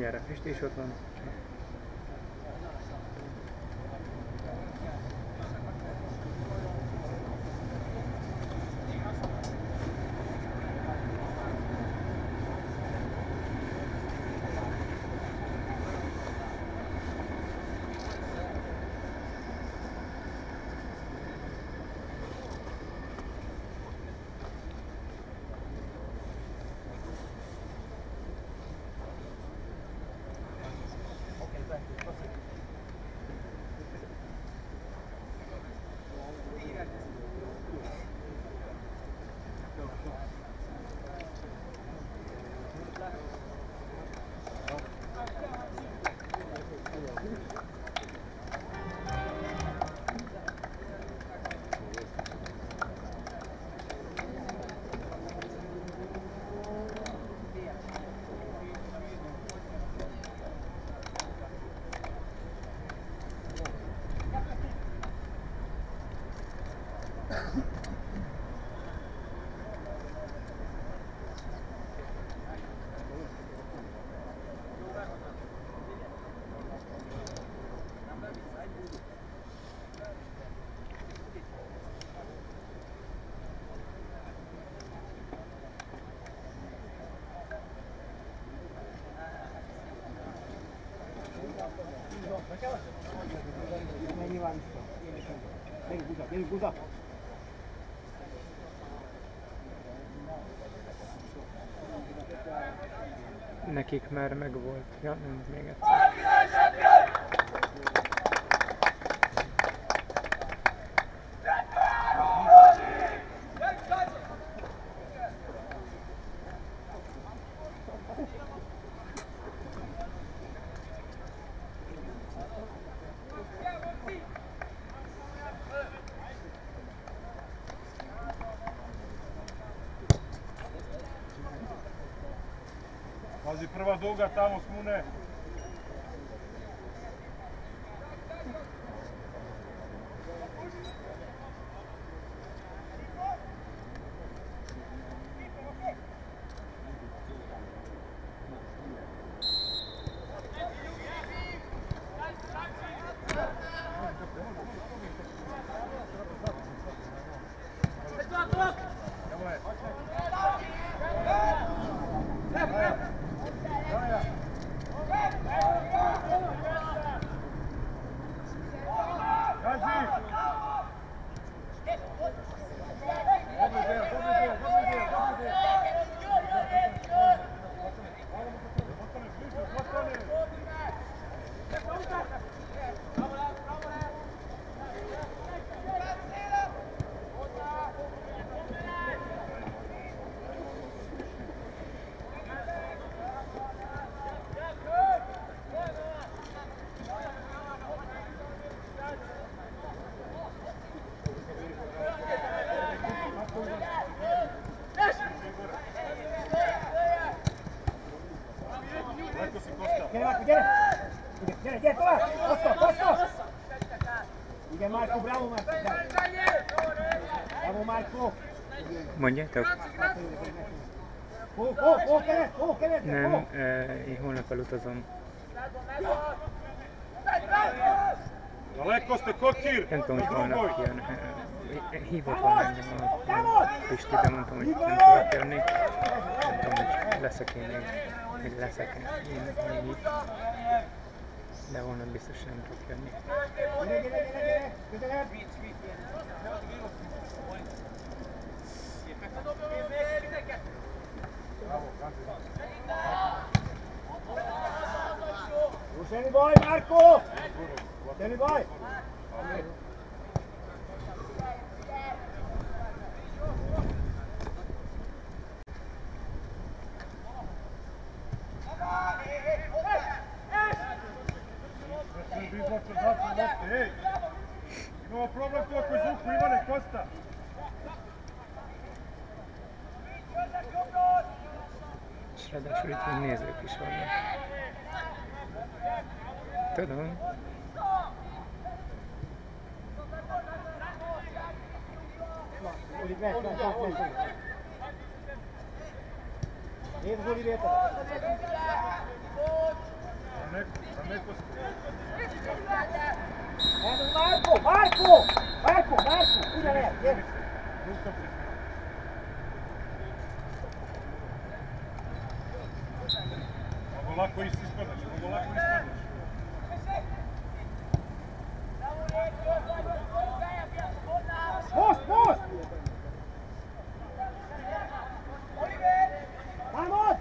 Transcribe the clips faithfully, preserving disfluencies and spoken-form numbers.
mindjárt a Pisti is ott van. Nekik már megvolt. Ja, nem, még egyszer. Pazi, prva duga tamo s Mune. Mondjátok? Nem, uh, én holnap elutazom. Nem tudom, hogy holnap jön. Hívott volna engem a Pisti, de mondtam, hogy nem tudok jönni. Nem tudom, hogy leszek én még, hogy leszek én még itt. De holnap biztos nem tudok jönni. Danny boy, Marco! Danny boy! Imamo problem tu ako zvuku Ivane Kosta. És ráadásul itt még nézők is vannak. Tudom. Nézd, Zoli, vérted! Evo Marko, Marko! Marko, Marko, kuda ne, jedi. Mogu lako ispadaš, mogu lako ispadaš. Most, most! Vamos!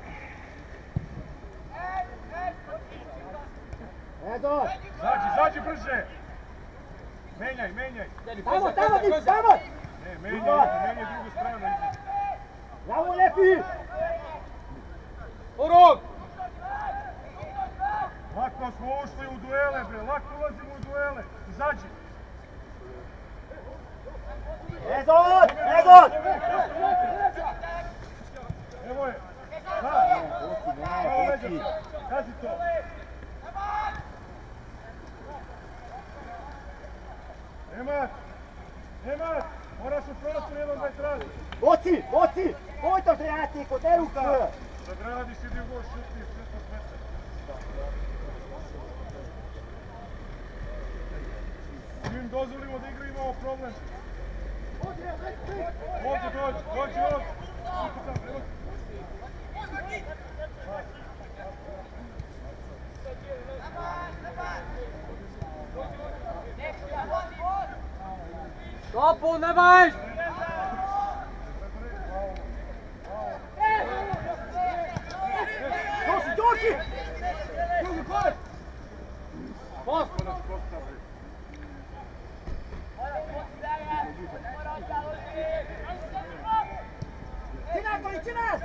Ezo! Zađi, zađi brže! Menjaj, menjaj! Tamo, tamo, ti, tamo! Ne, menjaj, menjaj drugu stranu. Bravo, Lepi! Urok! Lako smo ušli u duele, bre, lako ulazimo u duele. Izađi! Ezot! Ezot! Evo je! Da! Kazi to! Nemat! Nemat! Moraš u prostoru jedan da je traži! Boci! Boci! Folytasd a játékot, ne rúgd föl! Zagradiš, idi u gol, šuti, šesnaest metara. Svim dozvolimo da igra, imamo problem. Ovdje dođi, dođi ovdje. Stopu, ne bajš! Doši, doši! Drugi kod! Post! Činaj, Goli, činaj!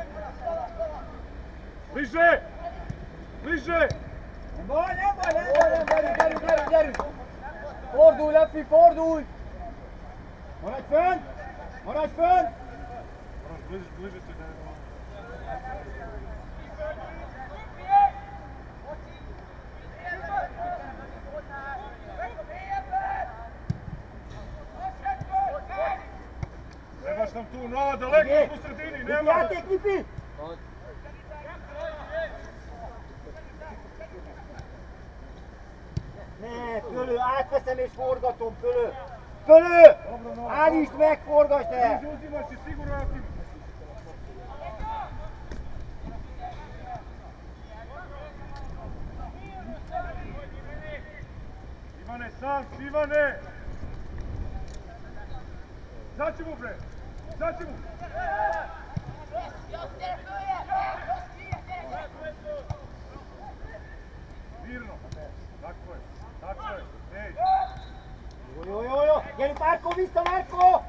Bliže! Bliže! Nemoj, nemoj, nemoj, nemoj, nemoj, nemoj, nemoj! Fordulj, Lepi, fordulj! Maradj fönn! Maradj fönn! Moraš bliže, bliže se da je... Trebaš nam tu, no, daleko u sredini, nema! Játék, Lipi! Ne, Fölő, átveszem és forgatom, Fölő! Fölő! Állítsd meg, forgasd el! Uzimaš si sigurno ako... Ivane, sam si, Ivane! Zaći mu, bre! Zaći mu! Mirno! Tako je, tako je, ej! Jó, jó, jó! Gyerünk, Márko, vissza, Márko!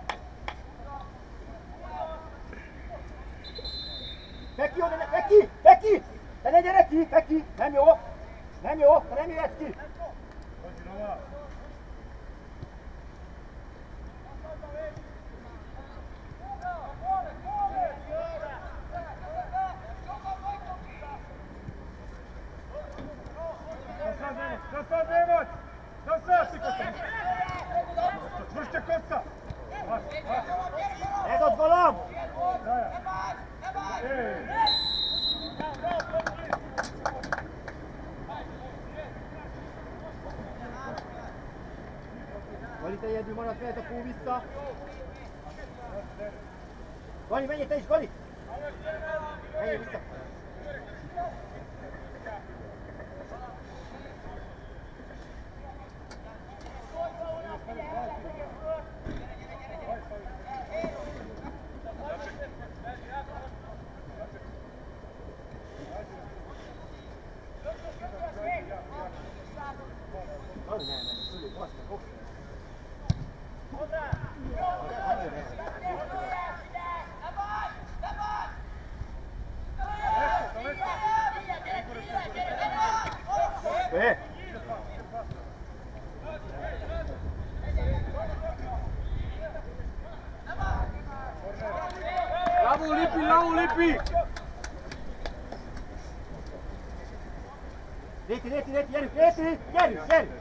Fekki, oda, ne, Fekki! Fekki! Te ne gyere ki, Fekki! Nem jó! Nem jó, te nem jöhetsz ki! Dođi, Nova! Da sad, Nemac! Da sad, ti kosta! Čvršće kosta! Vas, vas! Ez ott golom! Ej! Gali, te egyedül maradsz, mehet a fú vissza! Gali, menjél te is, Gali! Menjél vissza! Gali, ne, ne, fölé, baszd meg, hopp! Eh! Bravo, Lipi, bravo, Lipi! Réti, réti, réti, gyerünk, réti! Gyerünk, gyerünk!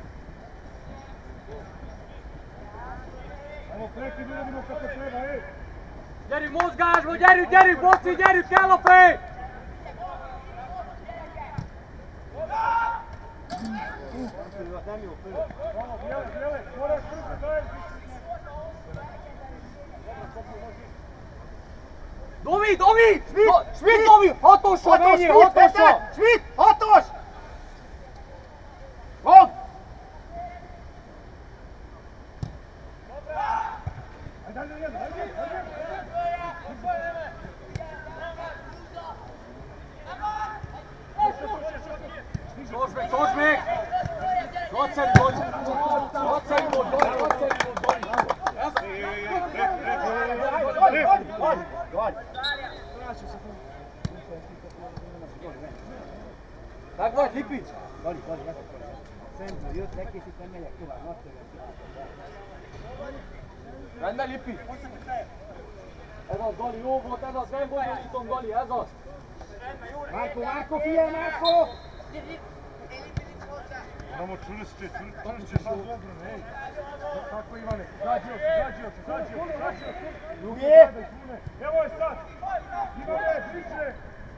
Evo, prekid uradimo kako treba, ej! Gyerünk mozgásba, gyerünk, gyerünk, Boci, gyerünk, kell a fej! Nem jó föl. Bijele, bijele, moraš brzo, daj! Domi, Domi! Schmidt, Domi! Hatosra menjél, hatosra! Schmidt, hatos! Van! Gyors meg, gyors meg! Nagyszerű volt! Nagyszerű volt, Dani! Nagyszerű volt, Dani! Meg vagy, Lipi! Gali, Gali, ezt akarom. Szentből jött, legkészít, nem megyek tovább, nagyszerűen. Rendben, Lipi! Ez az, Gali, jó volt, ez az, nem bonyolítom, Gali, ez az! Márko, Márko, figyelj, Márko! Moramo čvršće, čvršće, baš dobro, ne. Kako Ivane? Zađi oči, zađi oči, zađi oči, zađi oči. Drugi! Evo je sad! Ivane, bliže!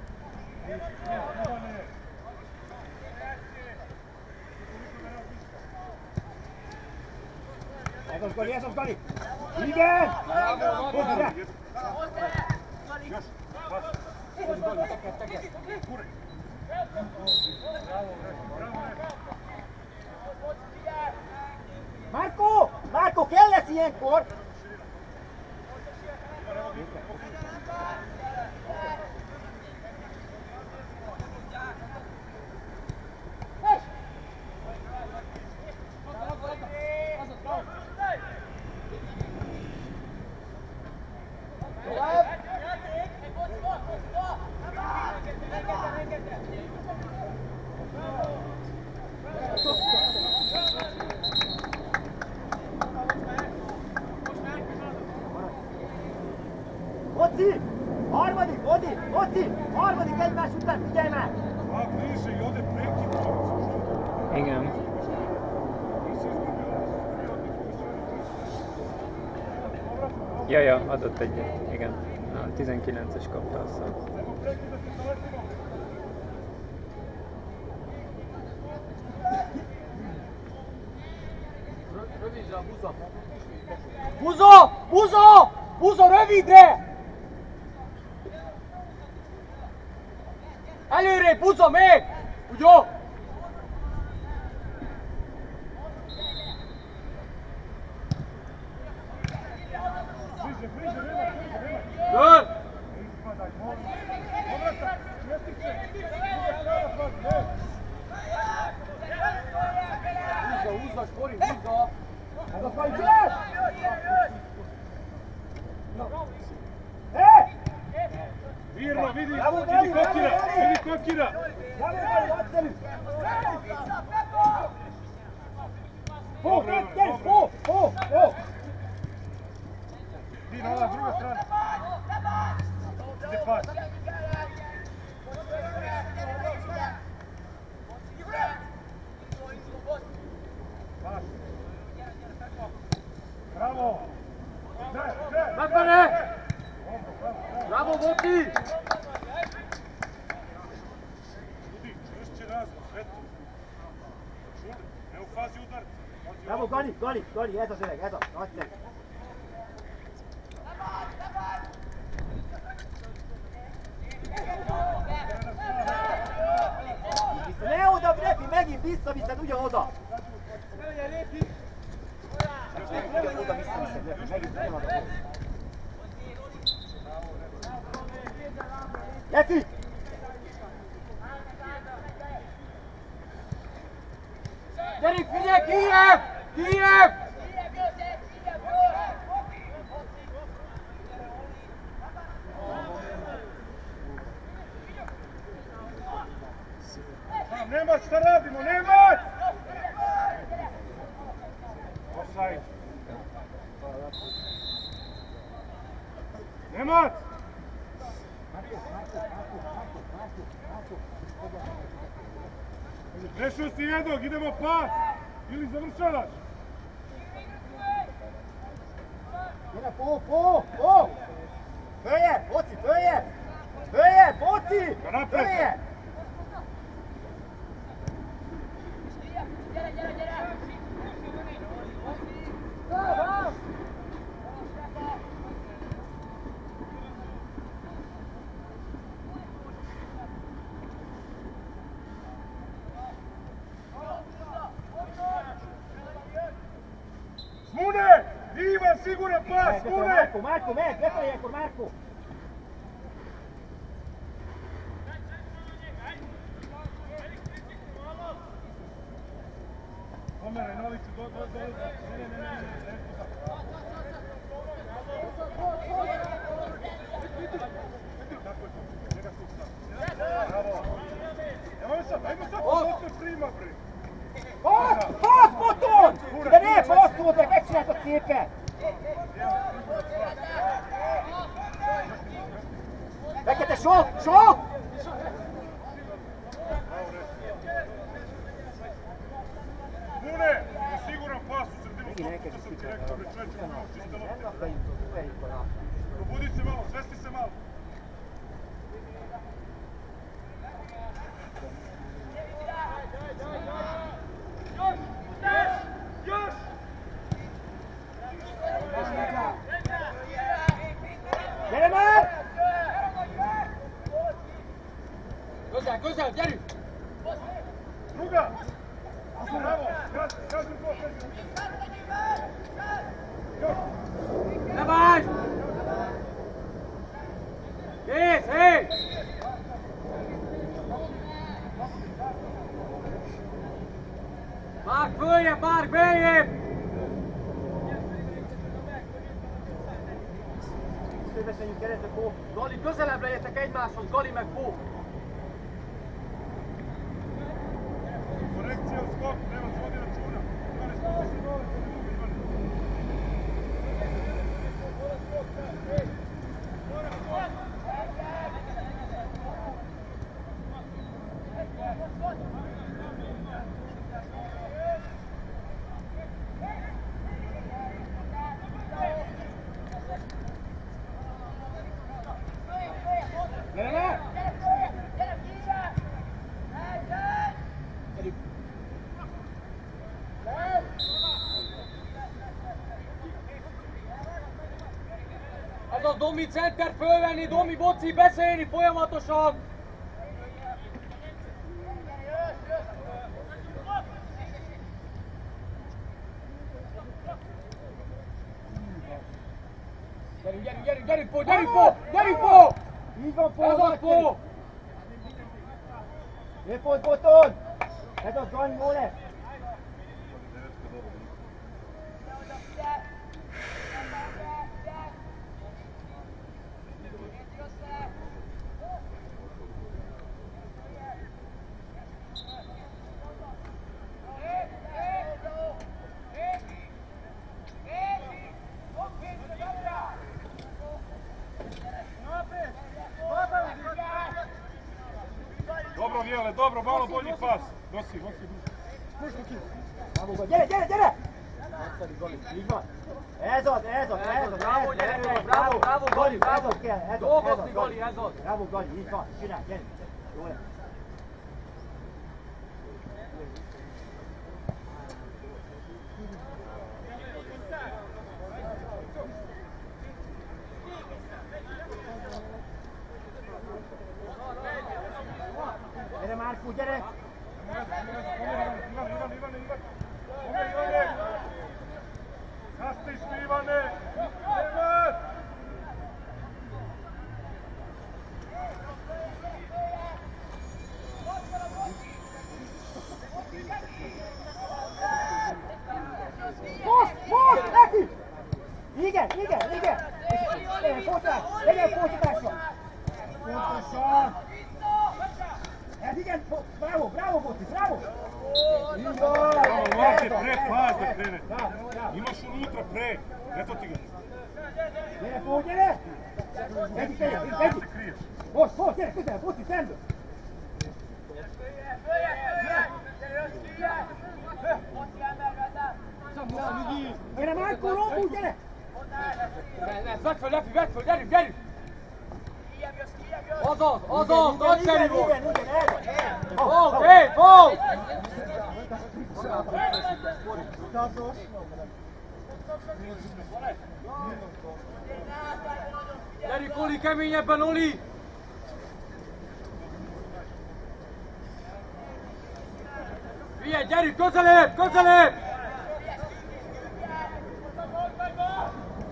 Ivane! Ezoš Gali, ezoš Gali! Ide! Budi, da! Još, baš. Budi, Gali, tekaj, tekaj. Kure. Bravo, bravo, Márko! Márko, kell lesz ilyenkor! Moci! Harmadik, Odi! Moci! Harmadik egymás után, figyelj már! A bliže i ode prekidno. Igen. Ja, ja, adott egyet, igen. A tizenkilences kapta azt. Rövidre a buza! Buza! Buza! Buza rövidre! Előre, buza még! Úgy jó? Bliže, bliže, nema, bliže, nema. Dön! Ispadaj, molim. Povratak, čestice. Druga strana, pazi, ne. Buza, buza, Škori, buza! Ezoš Gali, csönd! E! Mirno, vidi, Bravo, vidi bravo, Kokira, bravo, vidi Kokira. Bravo, Gali, nagyszerű! Fó, két, két, fó, fó, fó! Di na ova druga strana. Ide pas. Pas. Bravo. Ne, ne. Napane! Bravo, Voki! Ljudi, čvršće razno, sve to. Čude, ne u fazi udarca. Bravo, Gali, Gali, Gali, ez az öreg, ez az, nagyszerű! Vissza, ne oda, Brefi, megint visszaviszed ugyanoda! Ugyanoda visszaviszed, Brefi, megint ugyanoda. Brefi! Gyerünk, figyelj, Kijev! Kijev! Nemac, šta radimo, Nemac! Offside. Nemac! Prešao si jednog, idemo pas! Ili završavaš? Gyere, Pó, Pó, Pó! Följebb, Poci, följebb! Följebb, Poci! Följebb! siguran pas, Mune! Marko, Marko, mehet, lefelé akkor Marko! Pomeraj, Novicu, do, do, do, do, ne, ne, ne, ne, ne, ne, tako je to, njega tu stav. Bravo. Ajmo sad, ajmo sad, to se prima, bre. Pas, pas, Boton! De ne, passzol, de megcsináltad szépen! Fekete, sok, sok! Mune, je siguran pas u sredinu, što sam ti rekao, bre, čovječe, prvo čiste lopte. Probudi se malo, svesti se malo. Közel, közel, gyerünk! Druga! Bravo! Gaz, gazim to! Ne vagy! Kész, hé! Márk följebb, Márk beljebb! Szépen keretbe, Bó! Gali, közelebb legyetek egymáshoz, Gali meg Bó! Korekcija u skok, nema se vodi računa. Imali smo se svi dole, to bi dobivali. Ez a Domi center fölvenni, Domi Boci beszélni folyamatosan! Gyerünk, gyerünk, gyerünk, gyerünk, Pó, gyerünk, Pó, gyerünk, Pó! Így van, Pó! Ez az, Pó! Szép volt, Boton! Ez az, Gani, jó lesz! Dobro, Vijele, dobro, malo bolji pas. Nosi, nosi. Bravo, Goli, gyere, gyere, gyere! Így van. Ez az, ez az, ez az, Bravo, gyerekek, bravo, bravo, Gali, bravo! Dolgozni, Gali, ez az! Bravo, Gali, így van, csinálj, gyere! Jó lesz. Gyere, Márkó, gyere! Ivane, Ivane, Ivane! Ome, Ivane! Nastiš mi, Ivane! Ivane! Most, most, neki! Igen, igen, igen! Legyen fotás, legyen fotásra! Fontosan! Ez igen, bravo, bravo, Boci, bravo! Így van! Ovdje, pre, pas da krene. Imaš unutra, pre. Eto ti ga. Gyere, Fó, gyere! Egyik, egyik, egyik! Most, most, gyere, közel, Boci, szembe! Gyere, Márkó, Rombú, gyere! Vedd föl, Lefi, vedd föl, gyerünk, gyerünk! Azaz, azaz, nagyszerű volt! Igen, igen, igen, Fog, hé, fog! Gyerünk, Oli, keményebben, Oli! Figyelj, gyerünk, közelebb, közelebb!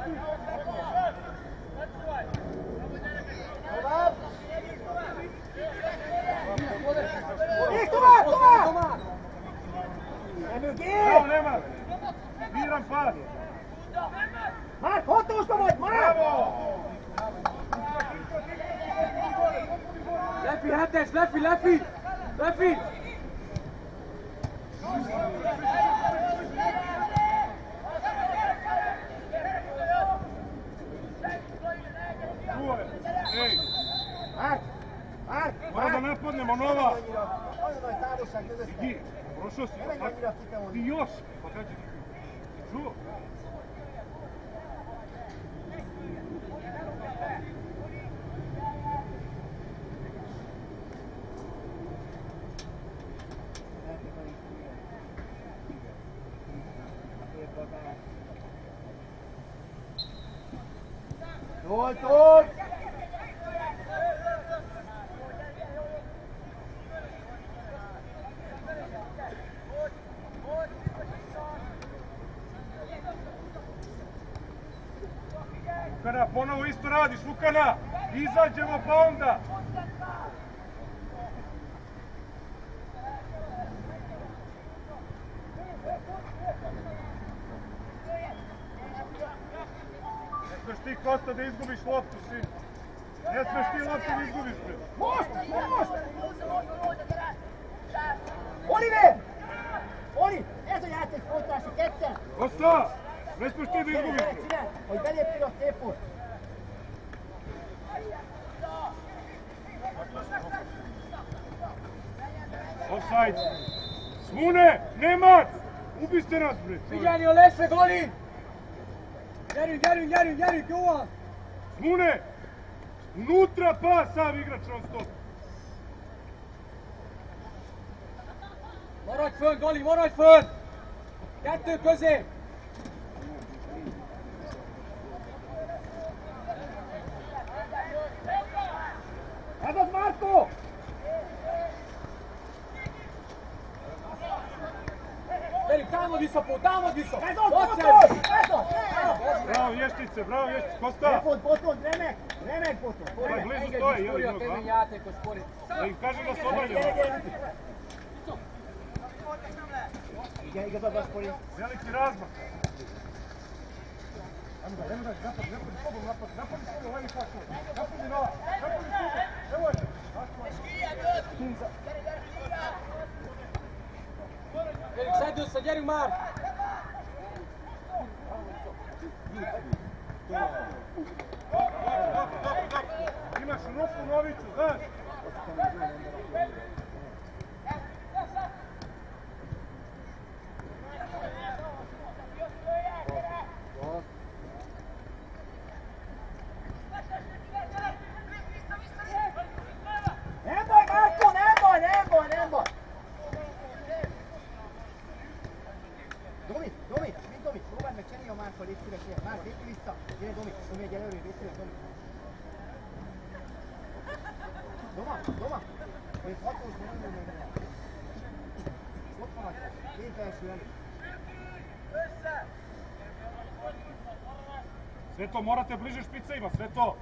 Bravo, Nemar! Miran pas! Mark, hatósba vagy, Mark! Bravo! Lefi, hetes, lefi, lefi! Lefi! Čuvaj! Ej! Mark! Mark! Mora da napadnemo nova! Ono je távolság között. Ti, prošao si, Ne menj annyira kiteolni. ti još! Pa kad će ti? Čuo? Jól, jól! Lukana, ponovo isto radiš, Lukana! Izađemo pa onda! Ne smeš ti, Kosta, da izgubiš loptu, sin! Ne smeš ti loptu da izgubiš, bre! Most! Most! Oliver! Oli! Ez a játék folytása, ketten! Kosta! Ne smeš ti da izgubiš, bre! Csinál, hogy beléptél a szépot! Offside! Smune! Nemar! Ubiste nas, bre! Figyelni a lesre, Gali! Gyerünk, gyerünk, gyerünk, gyerünk, jó van! Smune! Unutra pas, sam igrač non stop! Maradj fönn, Gali, maradj fönn! Kettő közé! Ez az Márko! Gyerünk, támad vissza, Pó, támad vissza! Ez az, Nagy Botond! szerv! Ez az! Bravo, Ještice, bravo, Ještice! Kosta! Botond, Botond, remek! Remek, Botond! Pa blizu Engedjük stoji, Spori jel, a jednog, kemény a? játékos, Spori. Da im kažem da se obranje. Gyere, gyere, igen, igazad van, Spori. Veliki razmak. Ajmo da, ajmo da, napad, napad, sobom, napad, napad, sobom, ovaj tako. Napad, nova, napad, sobom, evo je. Gyerünk, szedd össze, gyerünk már! Imaš ruku Noviću, znaš? Nem baj, Márko, nem baj, nem baj, nem baj! Domi, Domi, mit Domi? Próbáld meg cserélni a Márkkal, légy szíves, ilyen. Márk, lépj vissza! Gyere, Domi, Domi, egy előre, légy szíves, Domi. Doma, Doma! Még hatósban nem jön meg. Ott van a két első elő. Sveto, morate bliže špicajima, Sveto!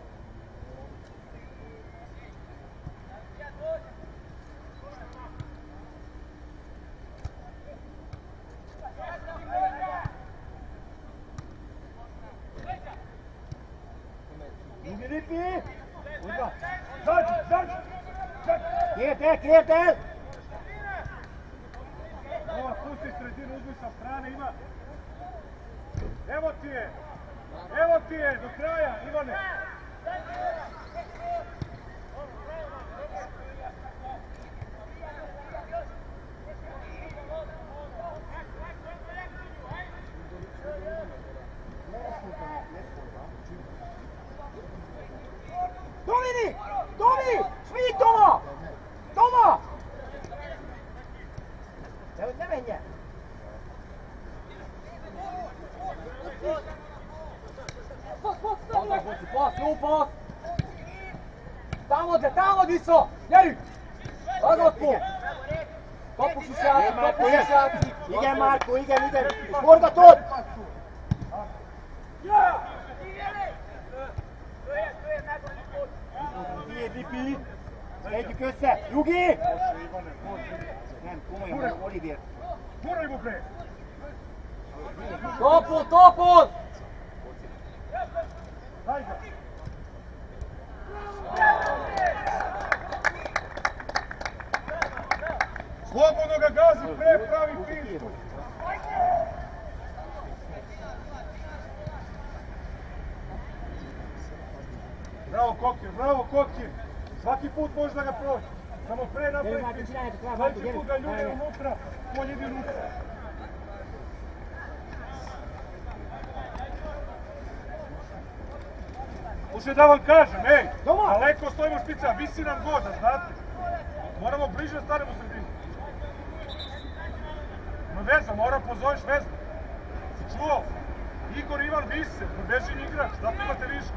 Lipi, lipi! Úgy van. Zađi, zađi! Kért el, kért el! Ova, pusti sredinu, uzmi sa strane, ima... Evo ti je! Evo ti je, do kraja, Ivane! Domini! Domi! Smit, Toma! Toma! De hogy ne menjen! Adnak, Bocsi, passz, jó passz! Támad le, támad vissza! Gyerünk! Ragad, Pó! Kapus is játszik, kapus is játszik! Igen, Márko, igen, igen! És forgatod! Segéd, Lipi! Együk össze! Nyugi! Nem, komolyan, Olivier. Guraj mu bre! Topol, topol! Daj ga! Slobodno ga gazi, pre pravi fintu! Bravo Kokir, bravo Kokir! Svaki put možeš da ga proći. Samo pre napred fintu. Sljedeći put ga ljube unutra, on ide unutra. Slušaj da vam kažem, ej! Daleko stojimo špica, visi nam goda, znate? Moramo bliže da stanemo u sredinu. No veza, mora pozoveš vezu. Si čuo? Igor Ivan vise, probeži igrač, zato imate višku.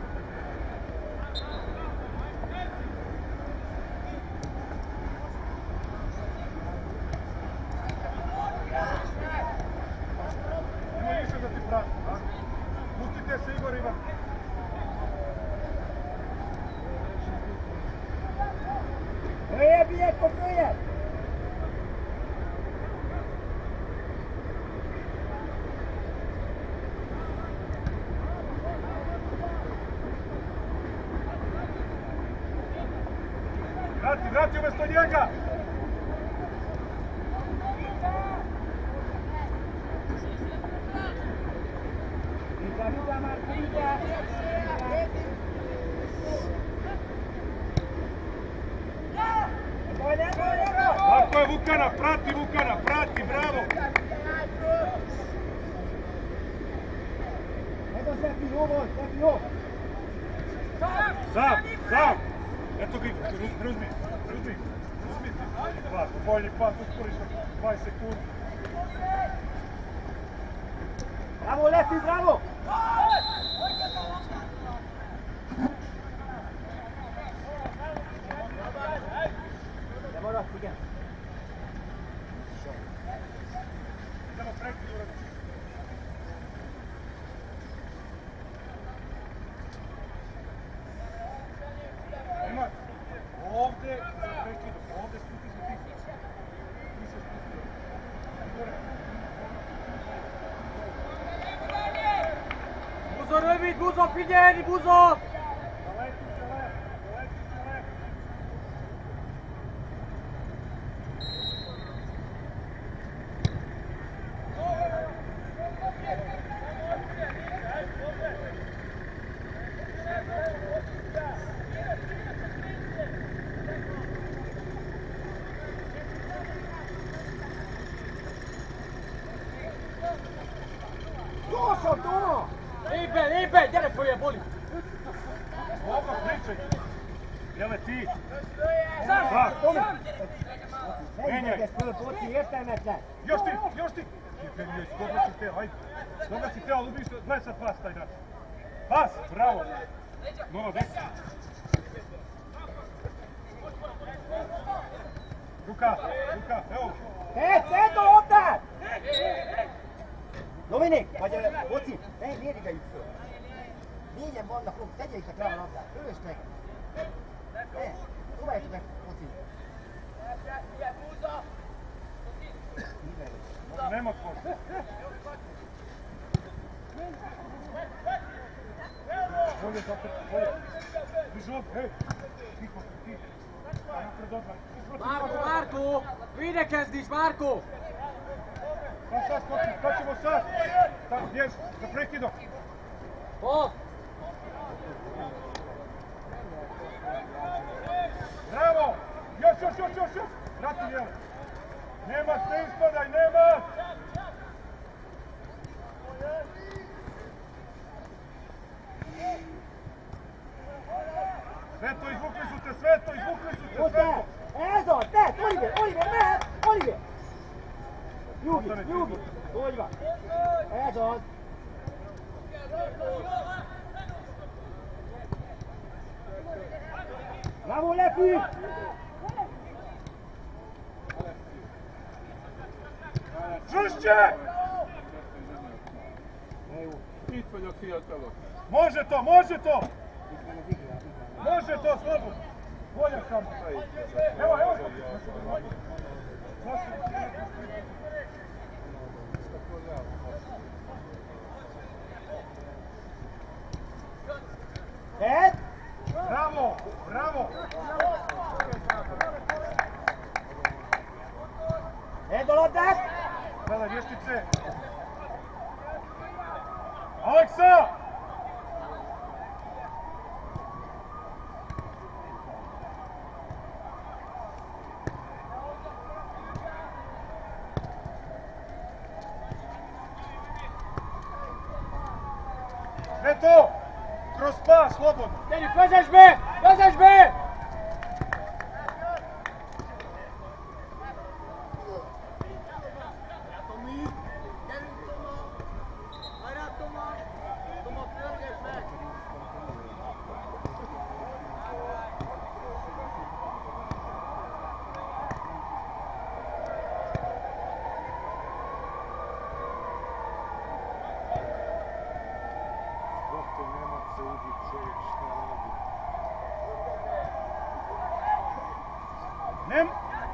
Ima više da ti prati, a? Pustite se Igor Ivan. Prije, Biljeko, prije! Vrati, vrati umjesto njega! Viga, viga, Marko, viga! Tako je Vukana, prati Vukana, prati, bravo! Evo Stefi, ovo, Stefi, ovo! Sam, sam! Eto ga, Ruzmi, Ruzmi, Ruzmi! Pas, bolji pas, usporiš na dvadeset sekundi. Bravo, Lefi, bravo! Ne moraš, Figen. Idemo prekid uraditi. Ima, ovdje se prekidu, ovdje stupi za ti. Ti se stupi. Buzo rövid, Buzo figyelni, Buzo! Zaleti se lep, zaleti se lep. Došao, to! Libe, Libe, gyere följebb, Boli! Ovo pričaj. Jele ti. Sam, Sam. sam! Ne ideš, poci, értelmetlen! Još ti, još ti. Dobro si teo, ajde. Dobro si teo, ali ubiš, gledaj sad pas taj način. Pas, bravo. Nova deset. Ruka, ruka, evo. E, Ceto, ovdje! Dominik, vagy Boci, ne, miért ide jutsz föl? Négyen vannak, tegyétek rá a labdát, ölös meg! Ne, próbáljátok meg, Boci! Nem akar. Bolje, bolje. Bižov, hej. Tiho, tiho. Márko, Márko! Védekezz is, Márko! Pa sad, Koki, šta ćemo sad? Tamo, bjež, za prekidom. Pas! Bravo! Još, još, još, još, još! Vrati lijelo. Nema, ne ispadaj, nema! Sveto, izvukli su te, Sveto, izvukli su te, Sveto! Ez az, te, Oliver, Oliver, mehet, Oliver! Nyugi, nyugi, hogy van? Ez az! Bravo, Lefi! Čušće! Itt vagyok, fiatalok! Može to, može to! Može to, slobodno! Bolja samo. Evo, evo. Ed! Bravo, bravo. Ed, do loptak! Gledaj, vještice. Aleksa! Sve to! Kroz pas, slobodno! Deni, pazaš me! Pazaš me! Nem?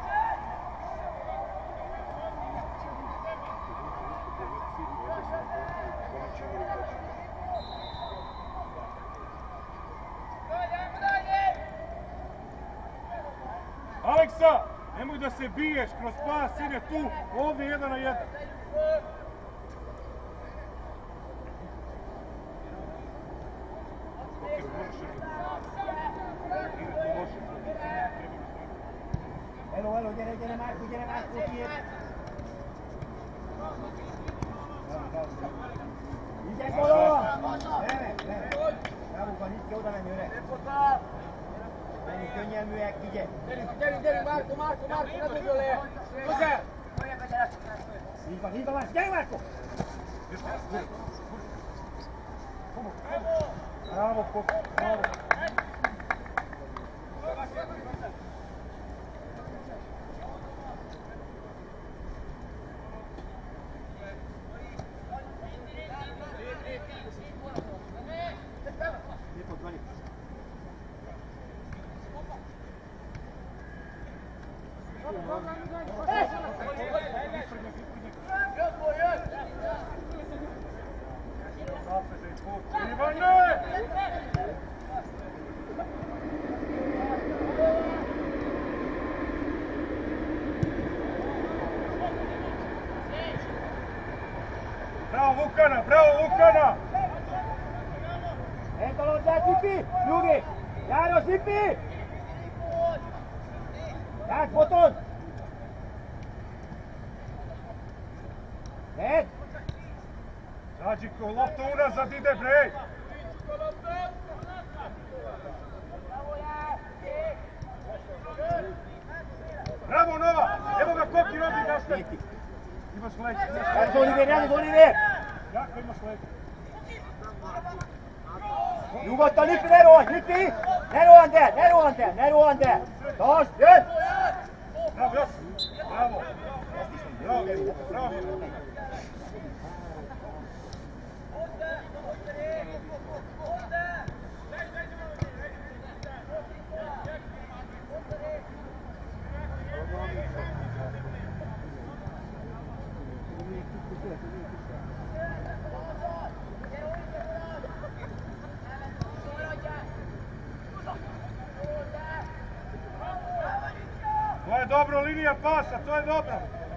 Aleksa, nemoj da se biješ kroz pas, ide tu, ovdje jedan na jedan. Elo, elo, gjere, gjere Marko, gjere Marko, tije. Ide kolo! Vreme, vreme. Bravo, Kaniski, oda meni, ure. Meni könnyelműek, vigye. Gyerünk, gyerünk, gyerünk, Marko, Marko, Marko, ne dobjon le! Közel! Így van, így van, Marko, gyere Marko! Bravo, Koko, bravo. Bravo Vukana, bravo Vukana! Eto lopta, Sipi, drugi! Jaro, Sipi! Tak, potom! Ed! Zađiko, lopta unazad ide, bre! Bravo Nova! Evo ga Koki rodi nastavi! Imaš leć! Radi Oliver, radi Oliver! Jako imaš leć! Nyugodtan, Lippi, ne rohanj, Lippi! Ne rohanj el, ne rohanj el, ne rohanj el! Tartsd, jön! Bravo, Jassi! Bravo! Bravo, bravo! To je dobro, linija pasa, to je dobro.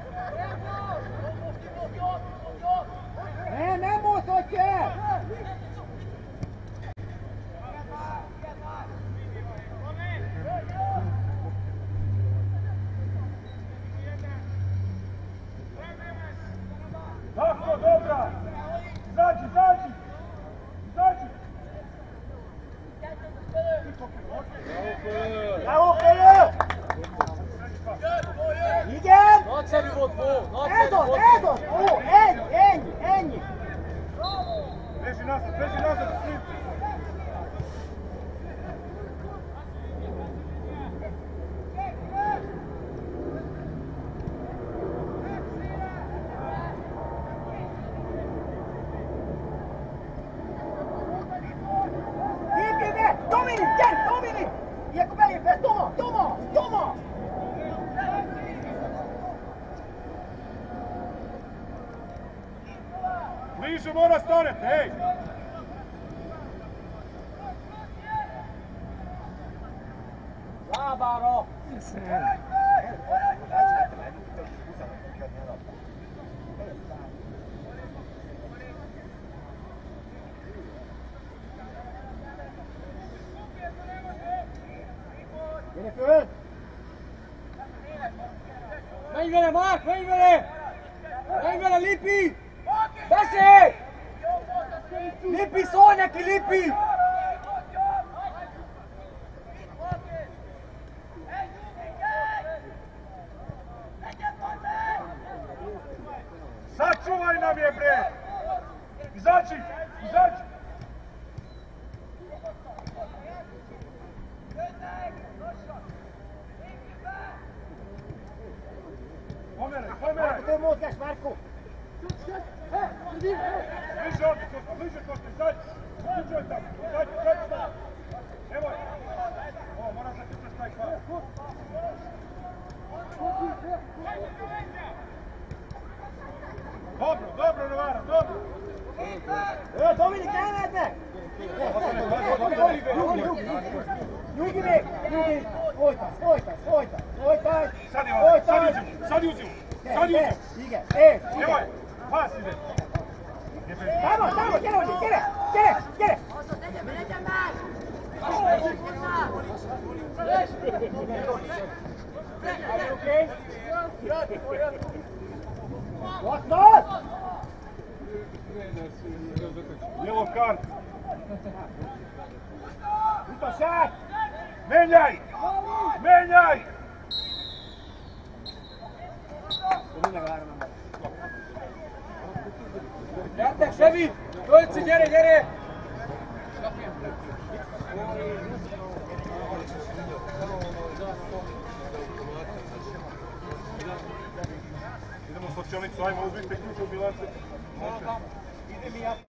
Ne, ne moć, hoće! Tako, dobra! Izađi, izađi! Izađi! Bravo, Pele! Igen! Nagyszerű volt, Bó! Ez Nagyszerű az, volt! ez az! Ó, ennyi, ennyi, ennyi! Beži nazad, beži nazad, sliči! Lipi me! Domini, gyere, Domini! Iako belépesz, Toma! Bliže mora stanete, hej! Labaro! Sen. Vieni föl! Menj vele, Mark, menj vele! Menj vele, Lipi! Beszélj! Lipi, szólj neki, Lipi! Sačuvaj nam je, bre! Izađi! Izađi! Pomeraj, pomeraj! Marko, te mozgaš, Marko! Bliže ovdje, Kosta, bliže Kosta, izađi! Uključuj tamo, izađi, izađi tamo! Nemoj! Ovo, moraš da ključaš taj kvar. Dobro, dobro, Novara, dobro! E, Dominik, nemojte! Ljubi me, ljubi! Svojta, svojta, svojta, svojta! Sad je ovdje, sad uđemo, sad uđemo! Sad uđemo! Ige, e, Nemoj, pas ide! Tamo, tamo, gdje ovdje, gdje, gdje, gdje? Okej? Gosnost! Yellow card! Utošak! Menjaj! Menjaj! Jatek, Ševi! Dvojice, djere, djere! Idemo socijalnicu, ajmo uzmite ključ u bilance.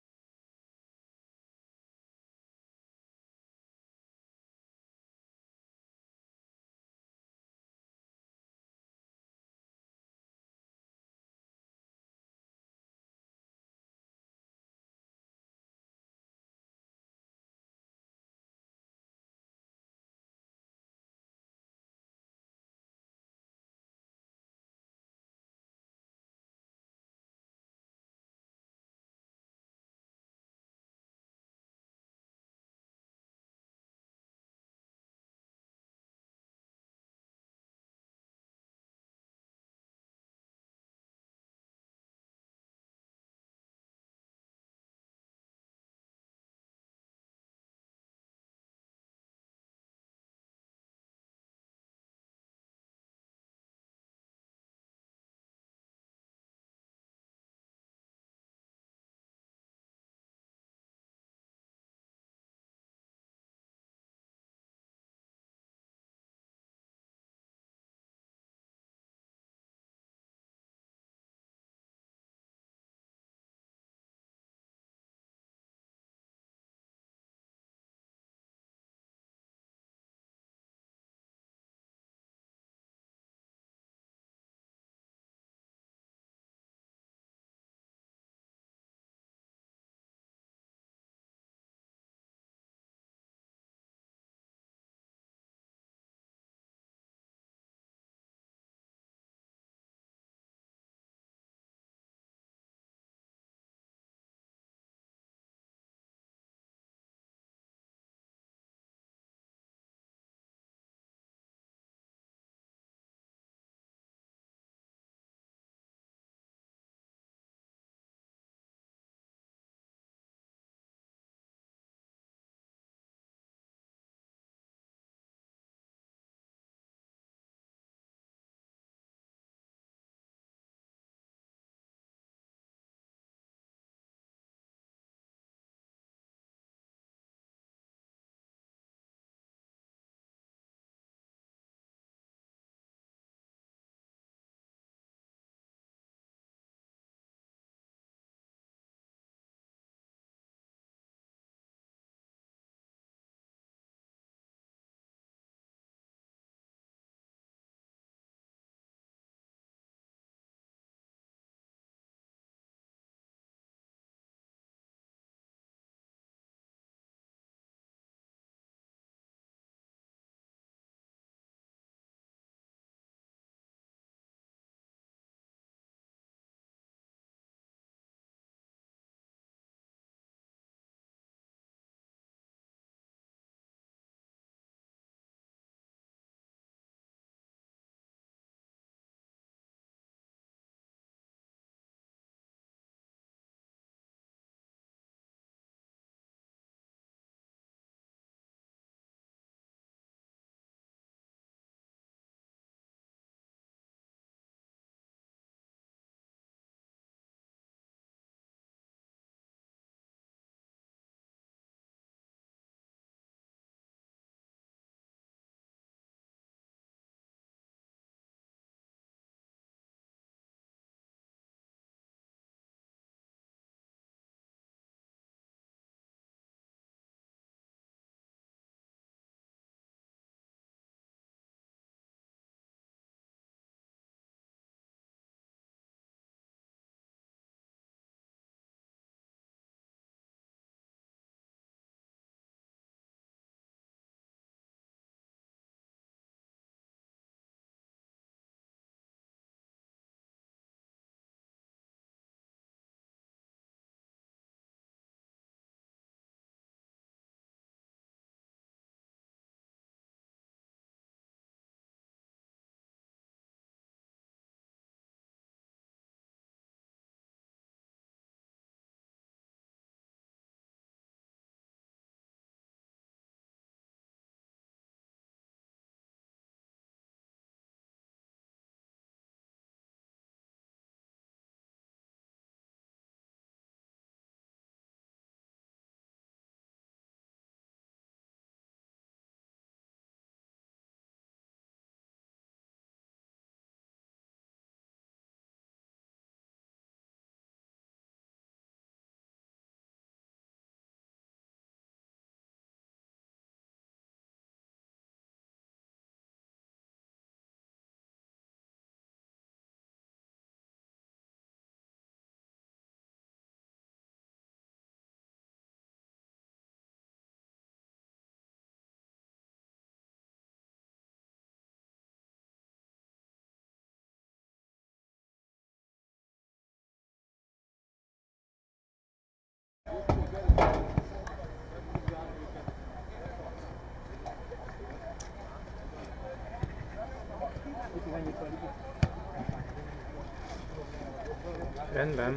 Rendben.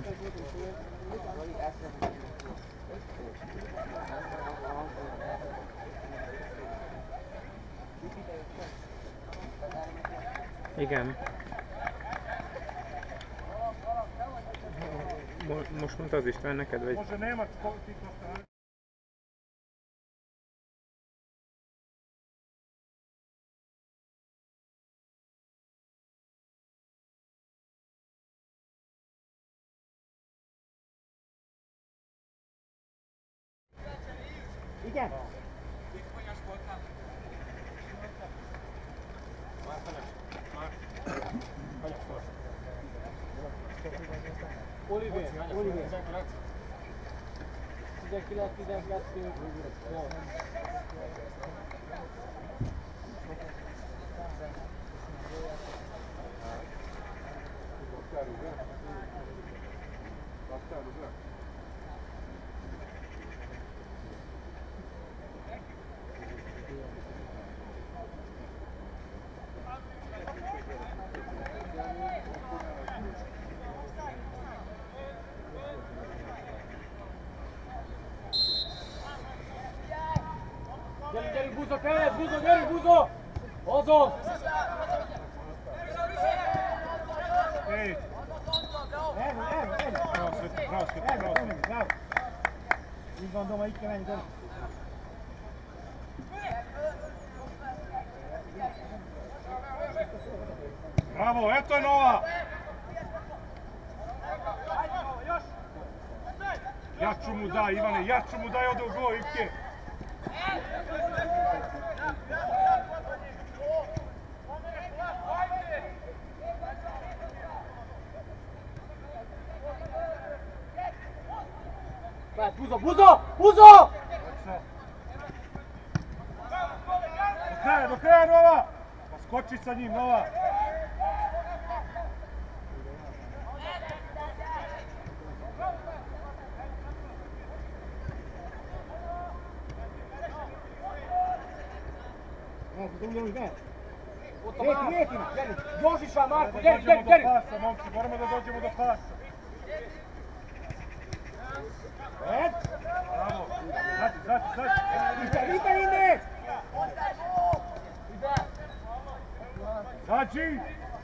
Igen. Most mondta az István neked, vagy? Može Nemac ti to strane. Igen. Olivier, Olivier. tizenkilenc tizenkettő. Gyerünk, gyerünk, Buzo, Ferenc, Buzo, gyerünk, Buzo! Hozom! Ej! Evo, evo, evo. Bravo, Sveti, bravo, Sveti, Evo, bravo. Dominik, bravo. Így van, Doma, így kell menni, Dominik. Bravo, eto je nova! Jaču mu daj, Ivane, jaču mu daj, ode u gol, Ivke! Buzo, Buzo, Buzo! Do kraja, do kraja, Nova! Pa skoči sa njim, Nova! Ne, Dominik, ne. Ott a Réti, Márko, Réti, gyerünk! Gyorsítsál, Márko, Da gyerünk, dođemo gyerünk, do gyerünk! pasa, momci, moramo da dođemo do pasa. Ed? Bravo! Zati, zati, zati! Vitte, vitte, innen! Zađi!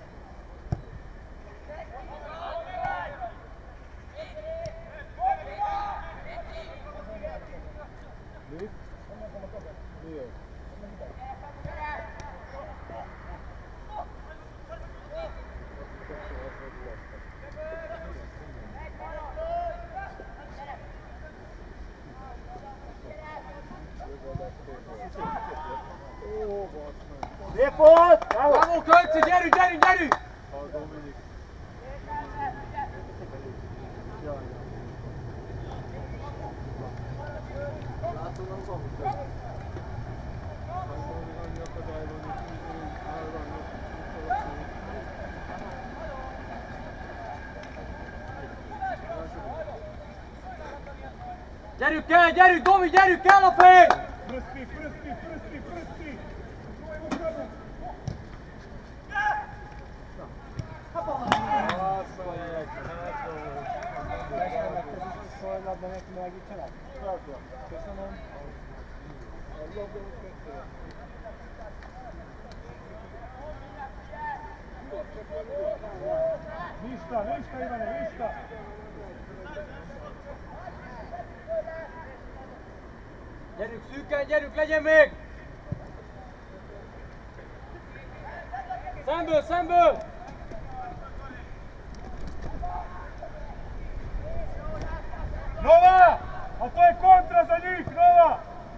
Szép volt! Bravo! Bravo, Kölci, gyerünk, gyerünk, gyerünk! Gyerünk kell, gyerünk, Domi, gyerünk kell a fény! Prsti, prsti, prsti, prsti! Labda neki megítsenek? Köszönöm. Ništa, ništa Ivane, ništa! Gyerünk szűken, gyerünk, legyen még! Szemből, szemből! Nova! A to je kontra za njih, Nova!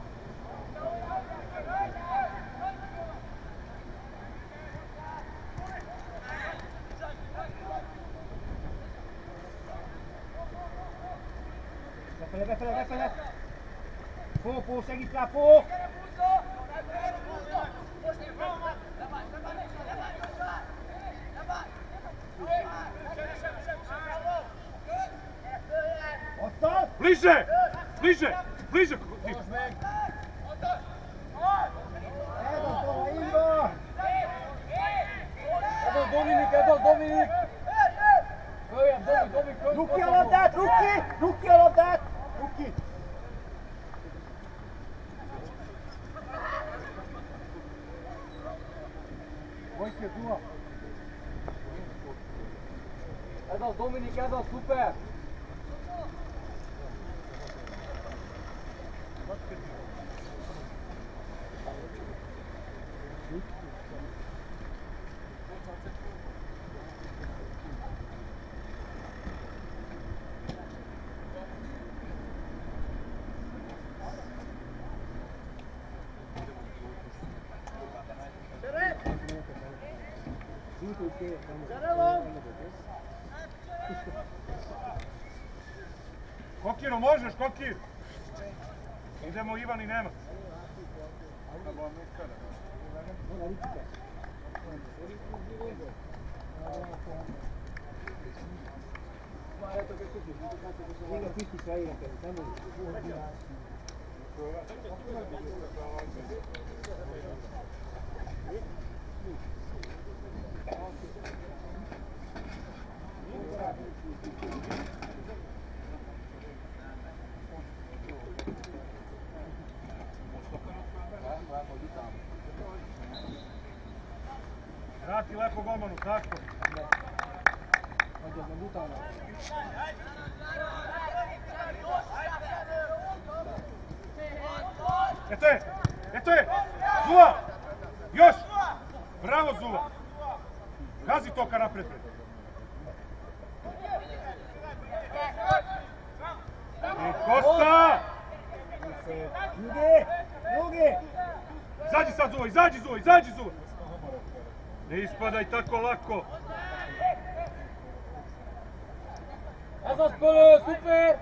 Befele, befele, befele! Pó, Pó, segíts rá, Pó! Aztán! Bliže! Bliže! Bliže! Evo to, Ingo! Evo Dominik, evo Dominik! Ruki a labdát, Ruki! Ruki a labdát! Ruki! Vojtje, Duma! Evo Dominik, evo, super! Kokiro, možeš, Kokir! Idemo Ivan i Nemac. Njega pisti sve igrate, samo Vrati lepo golmanu, tako. Eto je! Eto je! Zuva! Još! Bravo, Zuva! Gazi to ka napred. I Kosta! Drugi! Drugi! Izađi sad, Zuva! Izađi, Zuva! Izađi, Zuva! Ne ispadaj tako lako! Evo Spolo, super!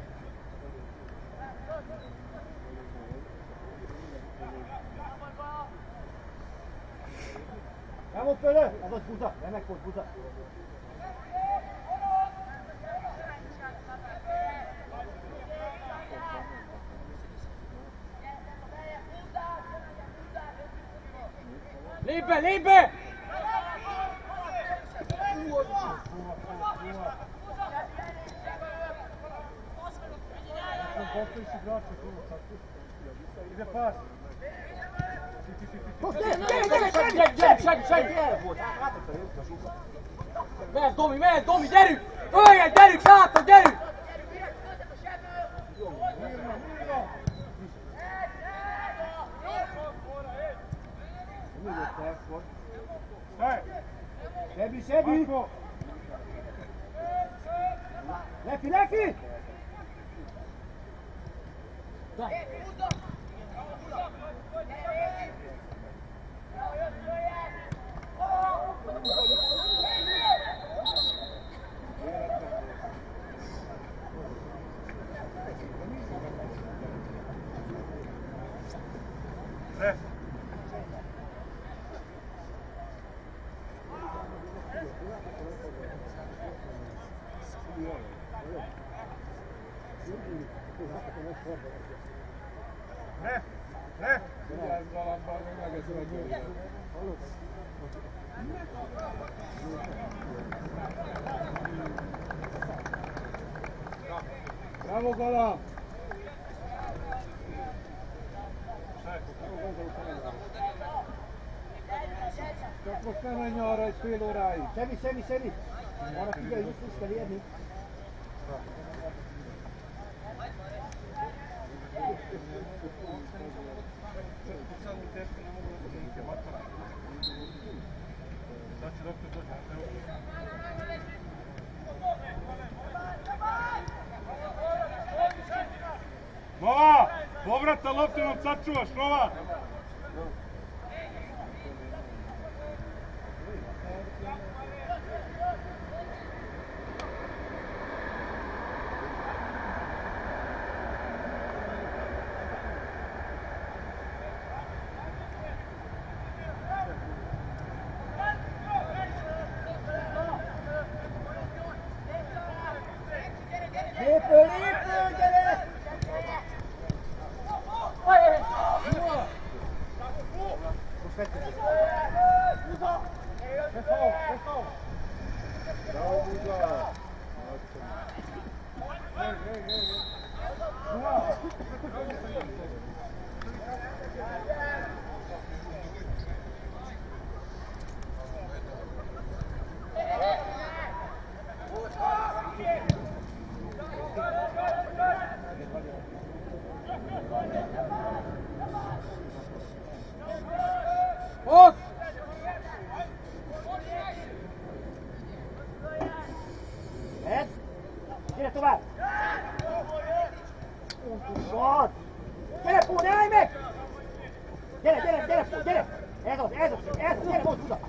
Evo Pele! Evo Buza! Remek pod Buza! Liebe, Liebe! Ide pas! Mehet Domi, mehet Domi, gyerünk! Öljek, gyerünk, srácok, gyerünk! Sebi, Sebi! Lefi, Lefi! Ne, ne! Bravo, Gola! Csak most nem menj arra egy fél óráig. Sebi, Sebi, Sebi! Arra figyelj, Justus kell érni. Nova! Povrata loptu nam sačuvaš, Nova! Lijepo, lijepo, djele! Posvetite se. Buzo! Sve faul, sve faul. Bravo, Buza. Hej, hej, hej. Pos! Ed! Gdje tu vas? God! Gdje pu, nemaj me! Gdje, gdje, gdje, gdje? Ezo, ezo, ezo, gdje, moć, Buza!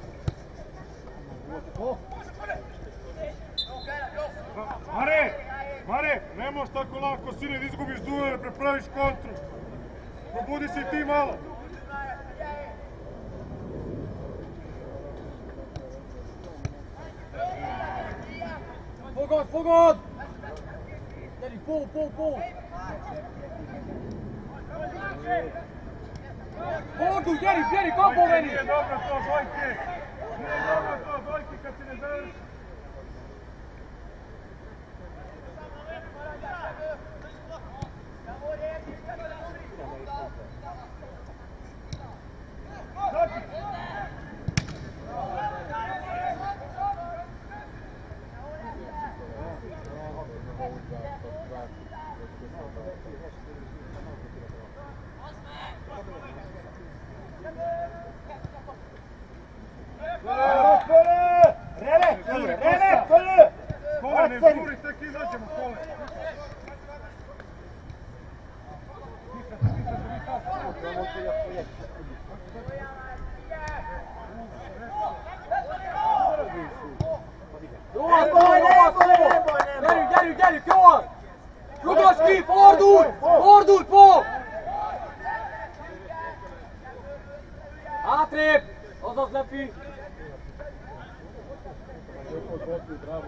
Mare, Mare, ne možeš tako lako sine da izgubiš duel, prepraviš kontru. Probudi se i ti malo. Pogod, pogod! Deli, pol, pol, pol! Pogodu, djeri, djeri, kompo meni! Nije dobro to, Zojke! Nije dobro to, Zojke, kad se ne završi. Kole, ne žuri, tek izađemo, Kole. Geri, geri, geri, kvar! Jugoski, fordul! Fordul, po! Atrip! Odnos lepi! Bravo.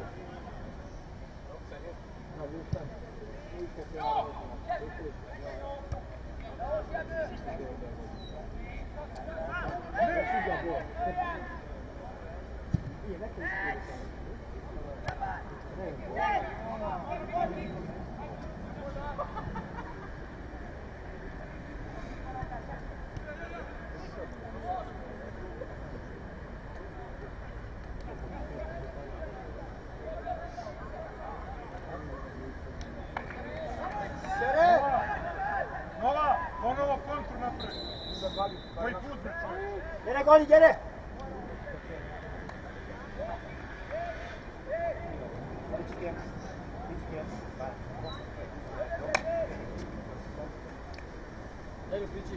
Nova, ponovo kontru napravi. Koji put me čovječ? Gdje, goni, gdje? Daj mi priči.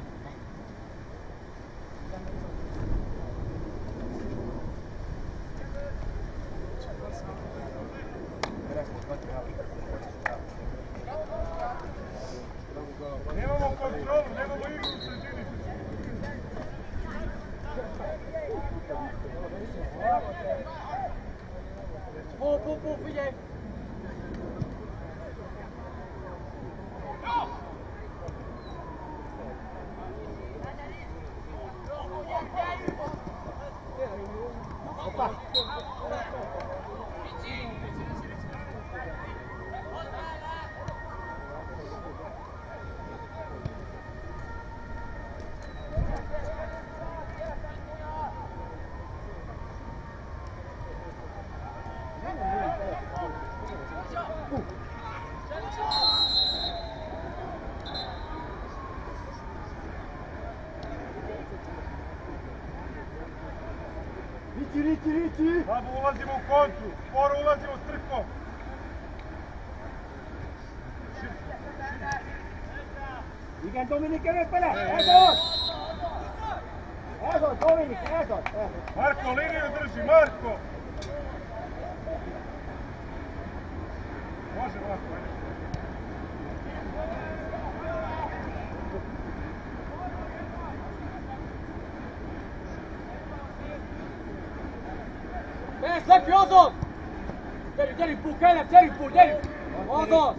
Nemamo kontrolu, nemamo igru u sredini. Po, po, po, vidjej. Opa. Riči, riči, riči! Slabo ulazimo u kontru, sporo ulazimo s trkom. Igen, Dominik, jövök bele! Ez az! Ez az, Dominik, ez az! Marko, liniju drži, Marko! Može, Marko, ajde. Bes, lepi ozon! Deli, deli, pul, Kelem, deli, pul, deli! Odo!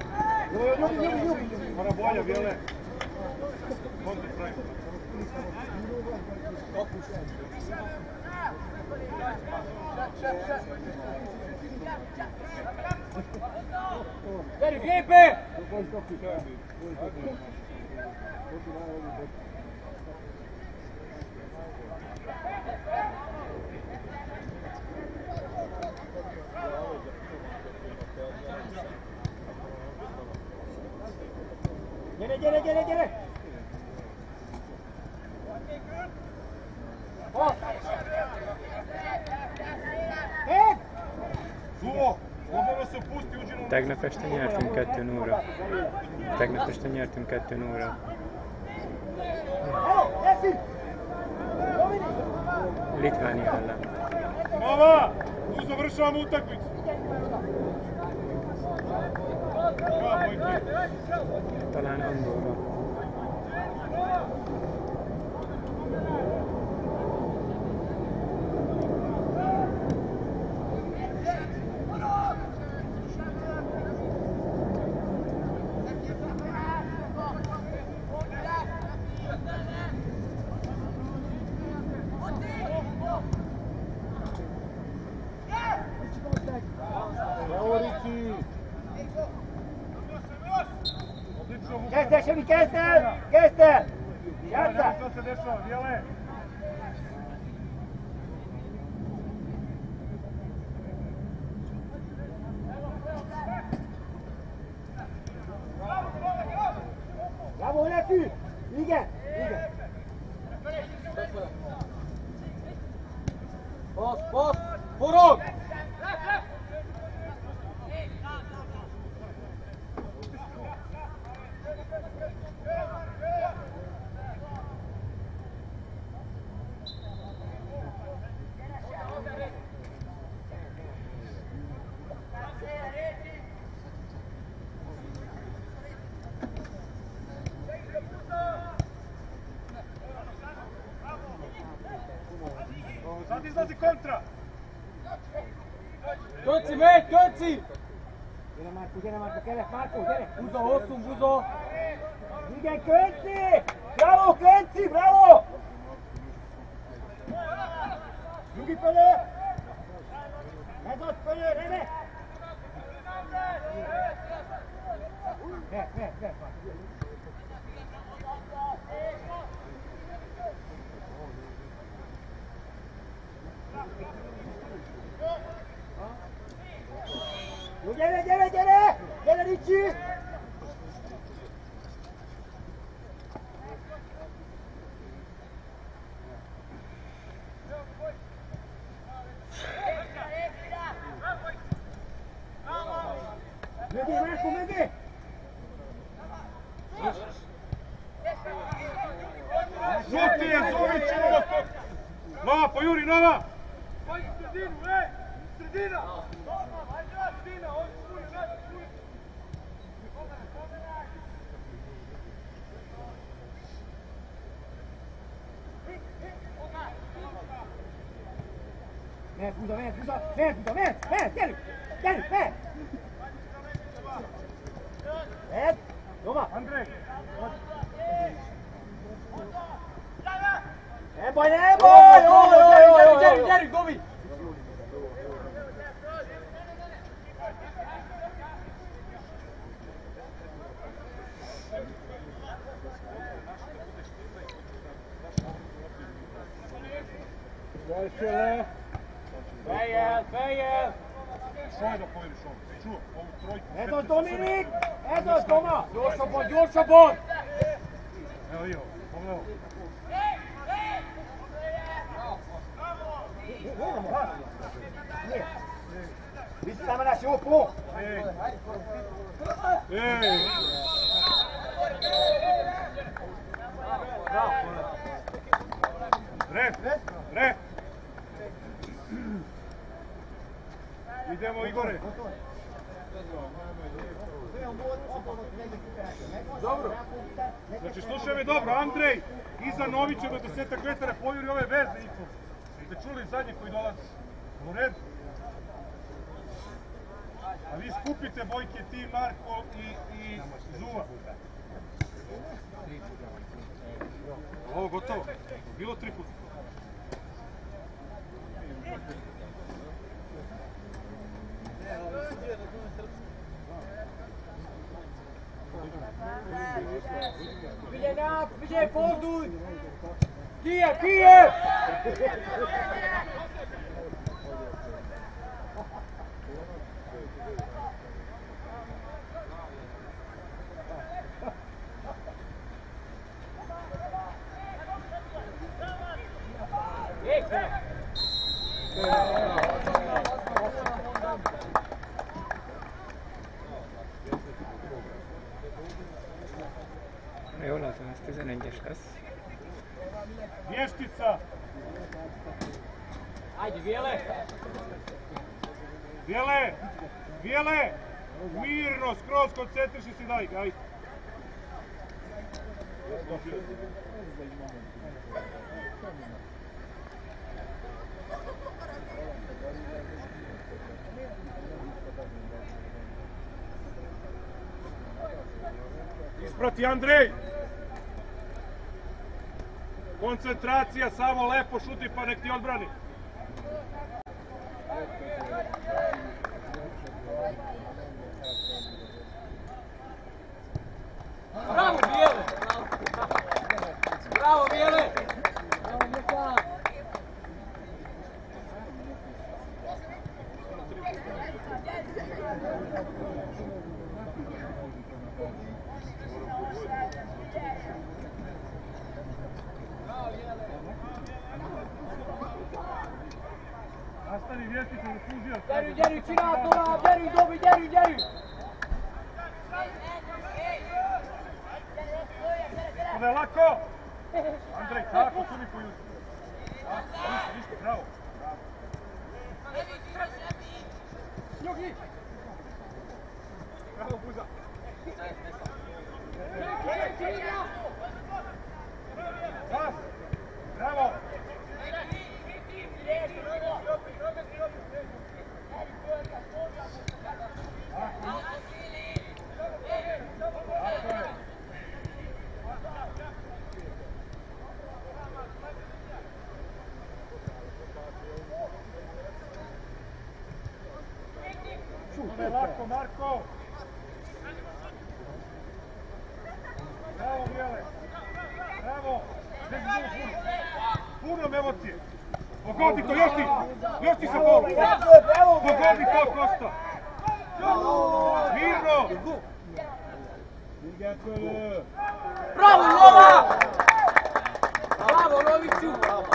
Mora bolja, Vjele. Kontra pravi. Veri, Filipe! Gene, gene, gene, gene! Bas! Ed! Zuvo! Slobodno se opusti, uđi na... Tegnap este nyertünk kettő nulla. Tegnap este nyertünk kettő nulla. Litvánia ellen. Nova! Tu završavamo utakmicu! Ja, moj kid. Talán Andorra. Kezd, Semi, kezd el! Kezd el! Játsszál! Što se dešava, Vjele? Bravo, Lefű! Igen! Igen! Bas, bas! Forog! Sad izlazi kontra! Köci, megy, Köci! Gyere, Márko, gyere, Márko, keres, Márko, gyere! Buzo, hosszú, Buzo! Igen, Könci! Bravo, Könci, bravo! Nyugi fölé! Ez ott fölé, remek! Meg, meg, meg, Jó, gyere, gyere, gyere! Gyere, Ricsi! Mögé, Márko, mögé! Šuti je, Zović, Nova! Nova, pojuri, Nova! Pazi sredinu, ej! Sredina! Sredina, ovdje svoj, nađi svoj! Mehet, Buza, mehet, Buza, mehet, Buza, mehet, mehet, gyerünk! Gyerünk, mehet! Mehet! Nova! Andrej! Nem baj, nem baj! Jó, jó, jó, jó, Gyerünk, jó, gyerünk, jó! gyerünk, Domi! Fejjel, fejjel! Šoj da povjeriš ovo, čuo, ovu trojku. Ez az Dominik! Ez az Doma! Gyorsabban, gyorsabban! Evo i ovo, pogledaj ovo. Visszatámadás, jó pont! Ej! Ej! Ref! Ref! Idemo, Igore! Dobro. Znači, slušaj me dobro, Andrej, iza Novića do desetak metara pojuri ove veze i ste čuli zadnje koji dolazi. U redu? A vi skupite Bojke, ti, Marko i, i Zuva. Ovo gotovo. Bilo tri puta. Viđaj nap, viđaj poduj! Kije, kije! Jól látom, ez tizenegyes lesz. Vještica! Ajde, Vijele! Vjele! Vjele! Mirno, skroz koncentriši se, daj ga, ajde. Isprati, Andrej! Koncentracija, samo lepo šuti pa nek ti odbrani. Bravo, Vijele! Bravo, Vijele! Nastani Vještica za fuzija. Djeruj, djeruj, Činatova! Djeruj, dobi, djeruj, djeruj! To je lako! Andrej, tako, tu mi pojuti. Ništa, ništa, bravo. Jogi! Bravo, Buza. Pas! Bravo! Šupe lako, Marko! Bravo, Mijele! Bravo! Puno emocije! Pogodi to, još ti! Još ti se boli! Pogodi to, Kosta! Mirno! Bravo, Nova! Bravo, Noviću!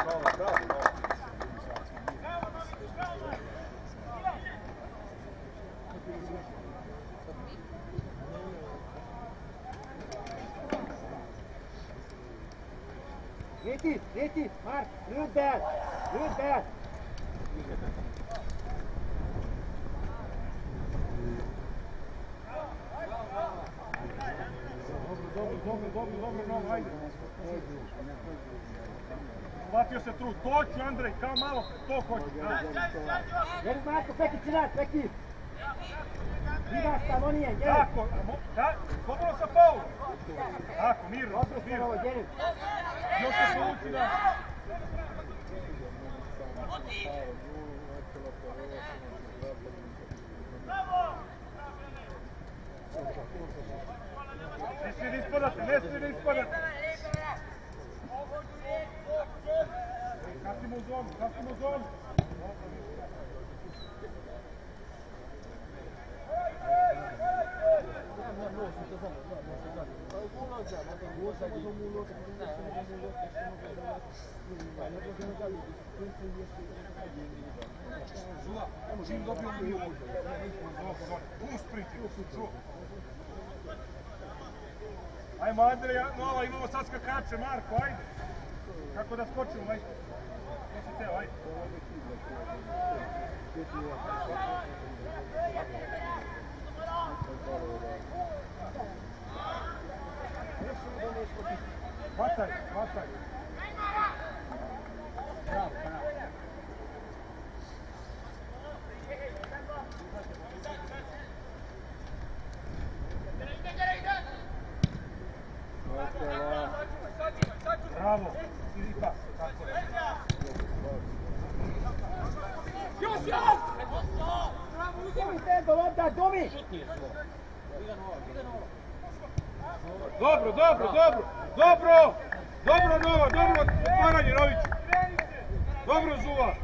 Reti, Reti, Mark, lyöd där, lyöd där. Dobro, dobro, dobro, dobro, dobro, ajde. Shvatio se trud, to ću, Andrej, kao malo, to hoću. Jeri Marko, peki Činat, peki. Ivaš tamo nije, Jeri. Tako, slobodno sa Paulom. Tako, mirno, mirno. Jeri. Još se povuci da. Ne smije da ispadate, ne smije da ispadate. Kasimo u zonu, kasimo u zonu. Zula, čim dobio mi u uspriti, čuo. Ajmo, Andreja, Nova, imamo sad skakače, Marko, ajde. Kako da skočimo, ajde. To si teo, ajde. Hvataj, hvataj. Bravo, bravo. Dobro, dobro, dobro, dobro! Dobro, Nova, dobro otvaranje, Rović! Dobro, Zuva!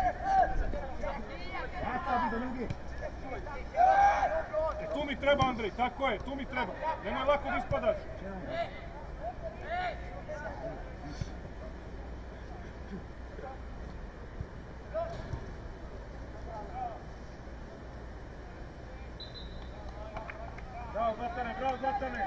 E, tu mi treba, Andrej, tako je, tu mi treba. Nemoj lako da ispadaš. Bravo, Zlatane, bravo, Zlatane!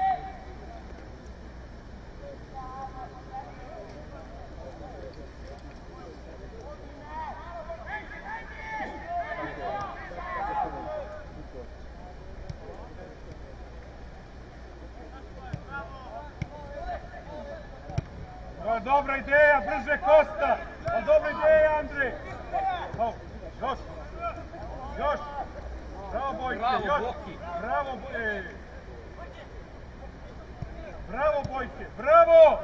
Dobra ideja, brže Kosta! A dobra ideja, Andrej! Još! Još! Bravo, Bojke! Još! Bravo, Bojke! Bravo, Bojke! Bravo!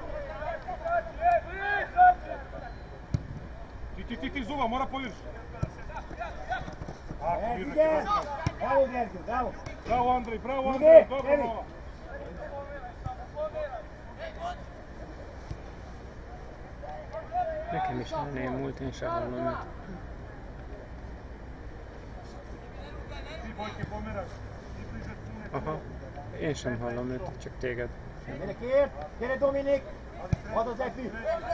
Ti, ti, ti, ti, Zuva, mora povjeriš! Bravo, Gergio, bravo! Bravo, Andrej, bravo, Andrej! Dobro, Nova! Nekem is elnémult, én sem hallom őt. Aha, én sem hallom őt, csak téged. Gyere kért! Gyere Dominik! Add az Efi!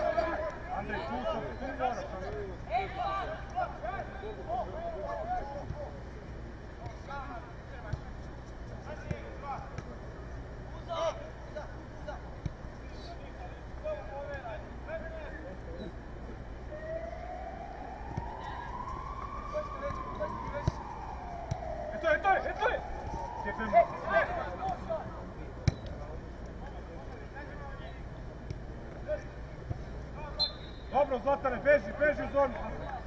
Dobro, Zlatane, beži, beži u zonu.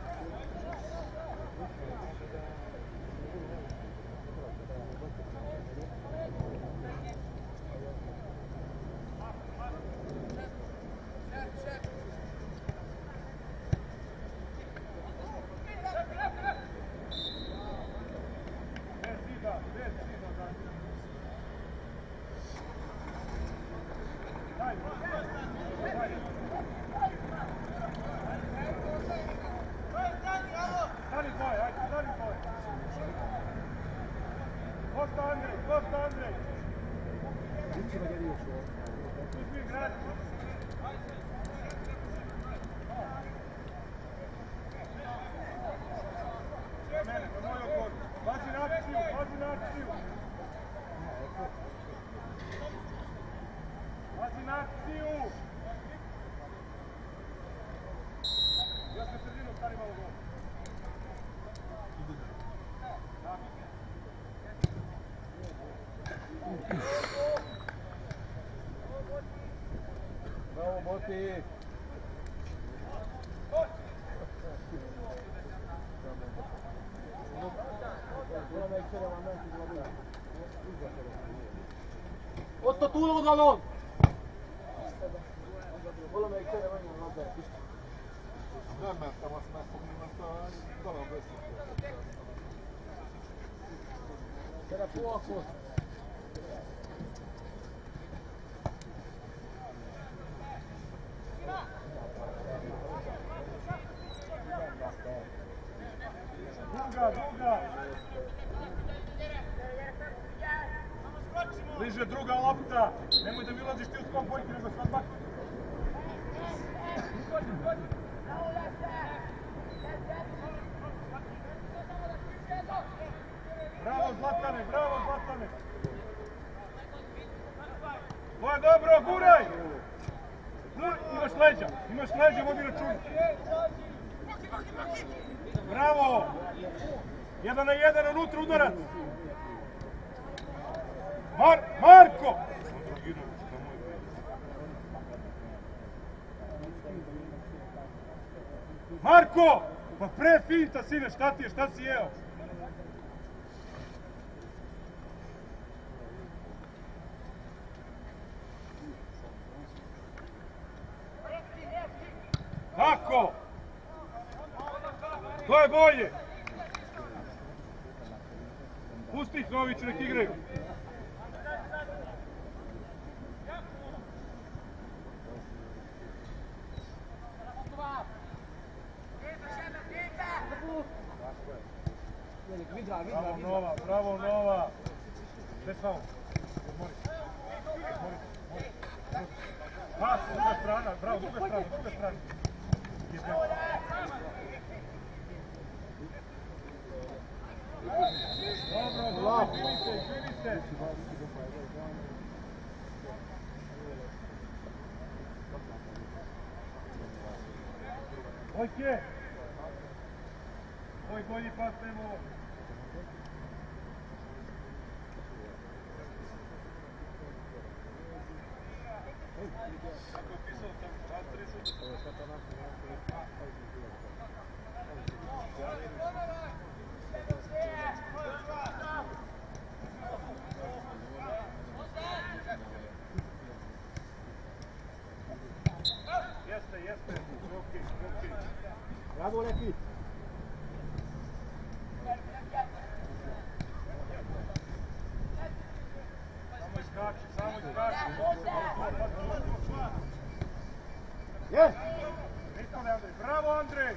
Bravo, Boti! Ott a túloldalon! Valamelyik tere menjen a labdát is. Nem mentem azt megfogni, mert a galamb összekötött. Tere polkot! Druga, druga! Bliže druga lopta! Nemoj da mi ulaziš ti u skok Bojke, nego sad bak! Bravo Zlatane, bravo Zlatane! To je dobro, guraj! Imaš leđa, imaš leđa, vodi računa! Bravo! Jedan na jedan, unutra udarac! Mar Marko! Marko! Pa pre finta, sine, šta ti je, šta si jeo? Tako! To je bolje! Pusti ih Noviću, nek igraju! Bez faul. Odmori. Odmori. Pas, druga strana, bravo, druga strana, druga strana. Izgleda. Dobro, dobro, izvini se, izvini se. Ojke! Oj, bolji pas nema ovo. Kako je pisao tamo? Čas tri šuta. Jeste, jeste. Okej, okej. Bravo, Lepi! Samo iskači, samo iskači. Yes! Ispane, Andrej. Bravo, Andrej!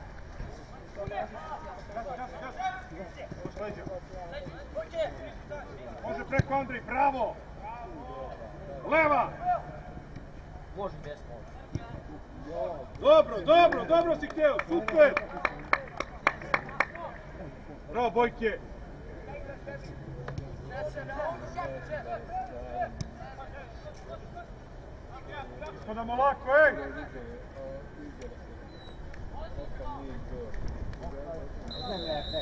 Gasi, gasi, gasi. Ovo sleđe. Može preko, Andrej. Bravo! Leva! Može desno. Dobro, dobro, dobro si htio. Super! Bravo, Bojke! Ispadamo lako, ej! Ne, ne, ne.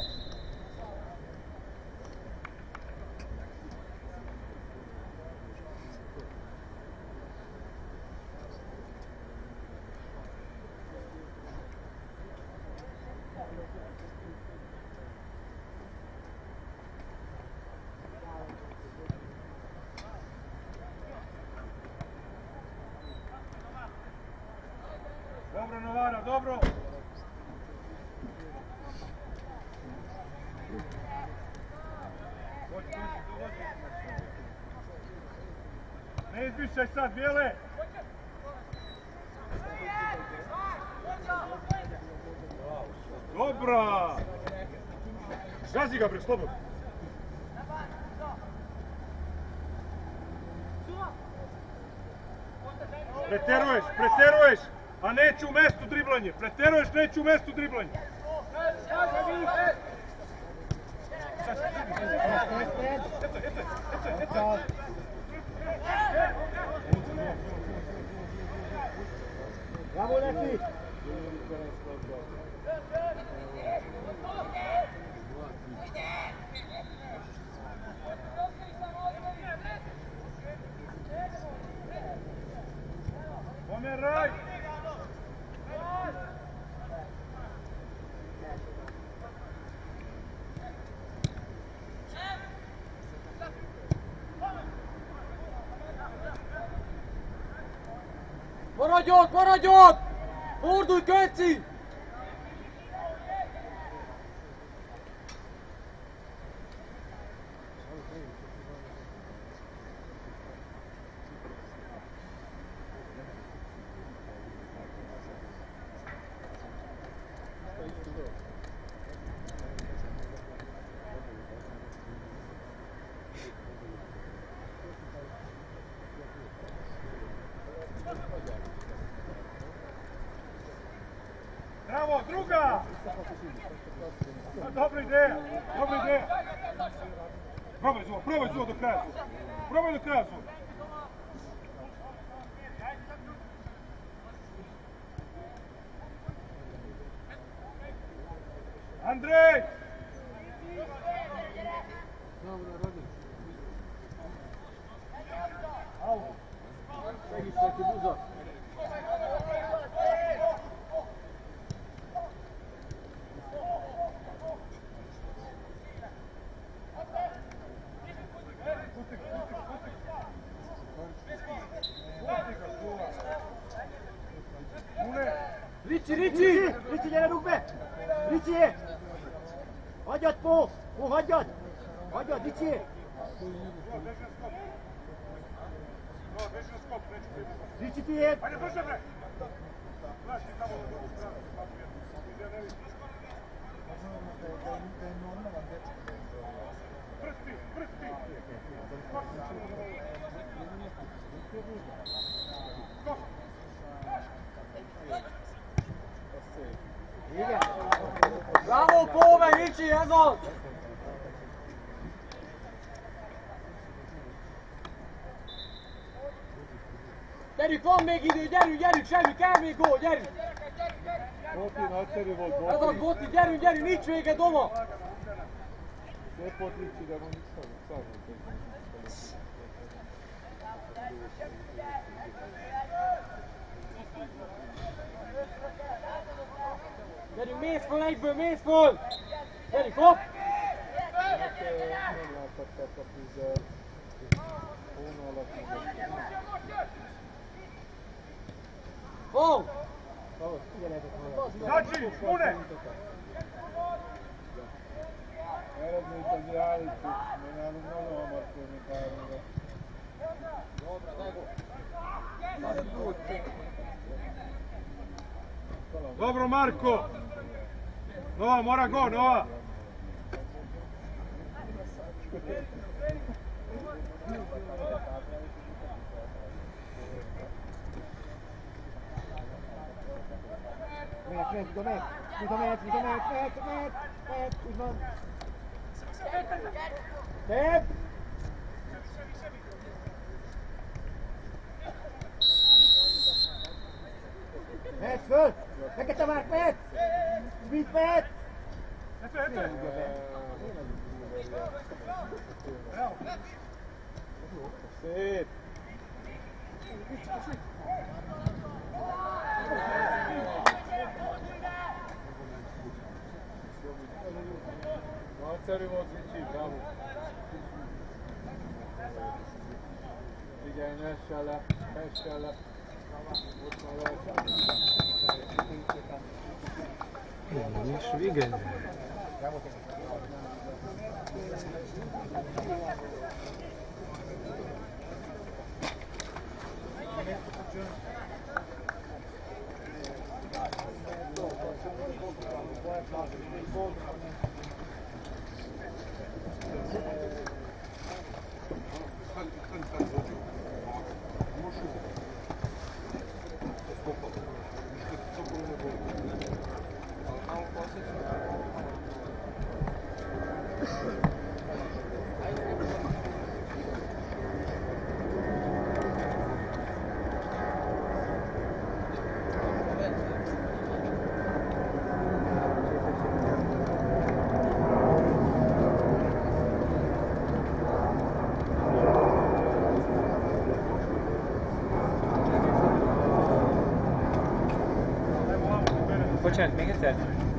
Dobro, Novara, dobro! Ne izbišaj sad, Bijele! Dobra! Gazi ga, bre, slobodno! Preteruješ, preteruješ! A neću u mestu driblanje! Preteruješ, neću u mestu driblanje! Bravo, Lepi! Pomeraj! Maradjon, maradjon! Fordulj, Köci! Bravo, druga! Dobra ideja, dobra ideja. Probaj Zuo, probaj Zuo do kraja. Probaj do kraja Zuo. Andrej! Au! Segi se ti buzo. Ricci, Ricci! Ricci, gyere, rúgd be! Ricci! Hagyjad, Pó! Pó, hagyjad! Hagyjad, Ricci! Ricci, tiéd! Ajde, brže bre! Gledaj tamo na drugu stranu. Ja ne vidim. Prsti, prsti! Bravo, pome, vici, ezo! Gyerünk, van még idő, gyerünk, gyerünk, semmi, kell még gól, gyerünk! Boti, nagyszerű volt, Boti. Ez az, Boti, gyerünk, gyerünk, nincs vége, Doma! Szép volt Ricsi, de mondjuk szavult ez. Gyerünk, mész föl egyből, mész föl! Gyerünk, hopp! Hát nem láthatták a fűzzel. Hóna alatt mondott. Fog! Znači, Mune! Eredményt azért állítsuk, mert nálunk nagyon hamar fölni háromra. Dobro, Marko! Nova, mora go, Nova! Mehet, mehet, oda mehet, oda mehet, oda mehet, mehet, mehet, mehet, úgy van. Szép! Mehetsz föl! Fekete Márk, mehet! Mit mehet? Szép! Nagyszerű volt Ricsi, bravo! Figyelj, ne essen le, ne essen le! Ott van rajta! És vége. Bocsánat, még egyszer?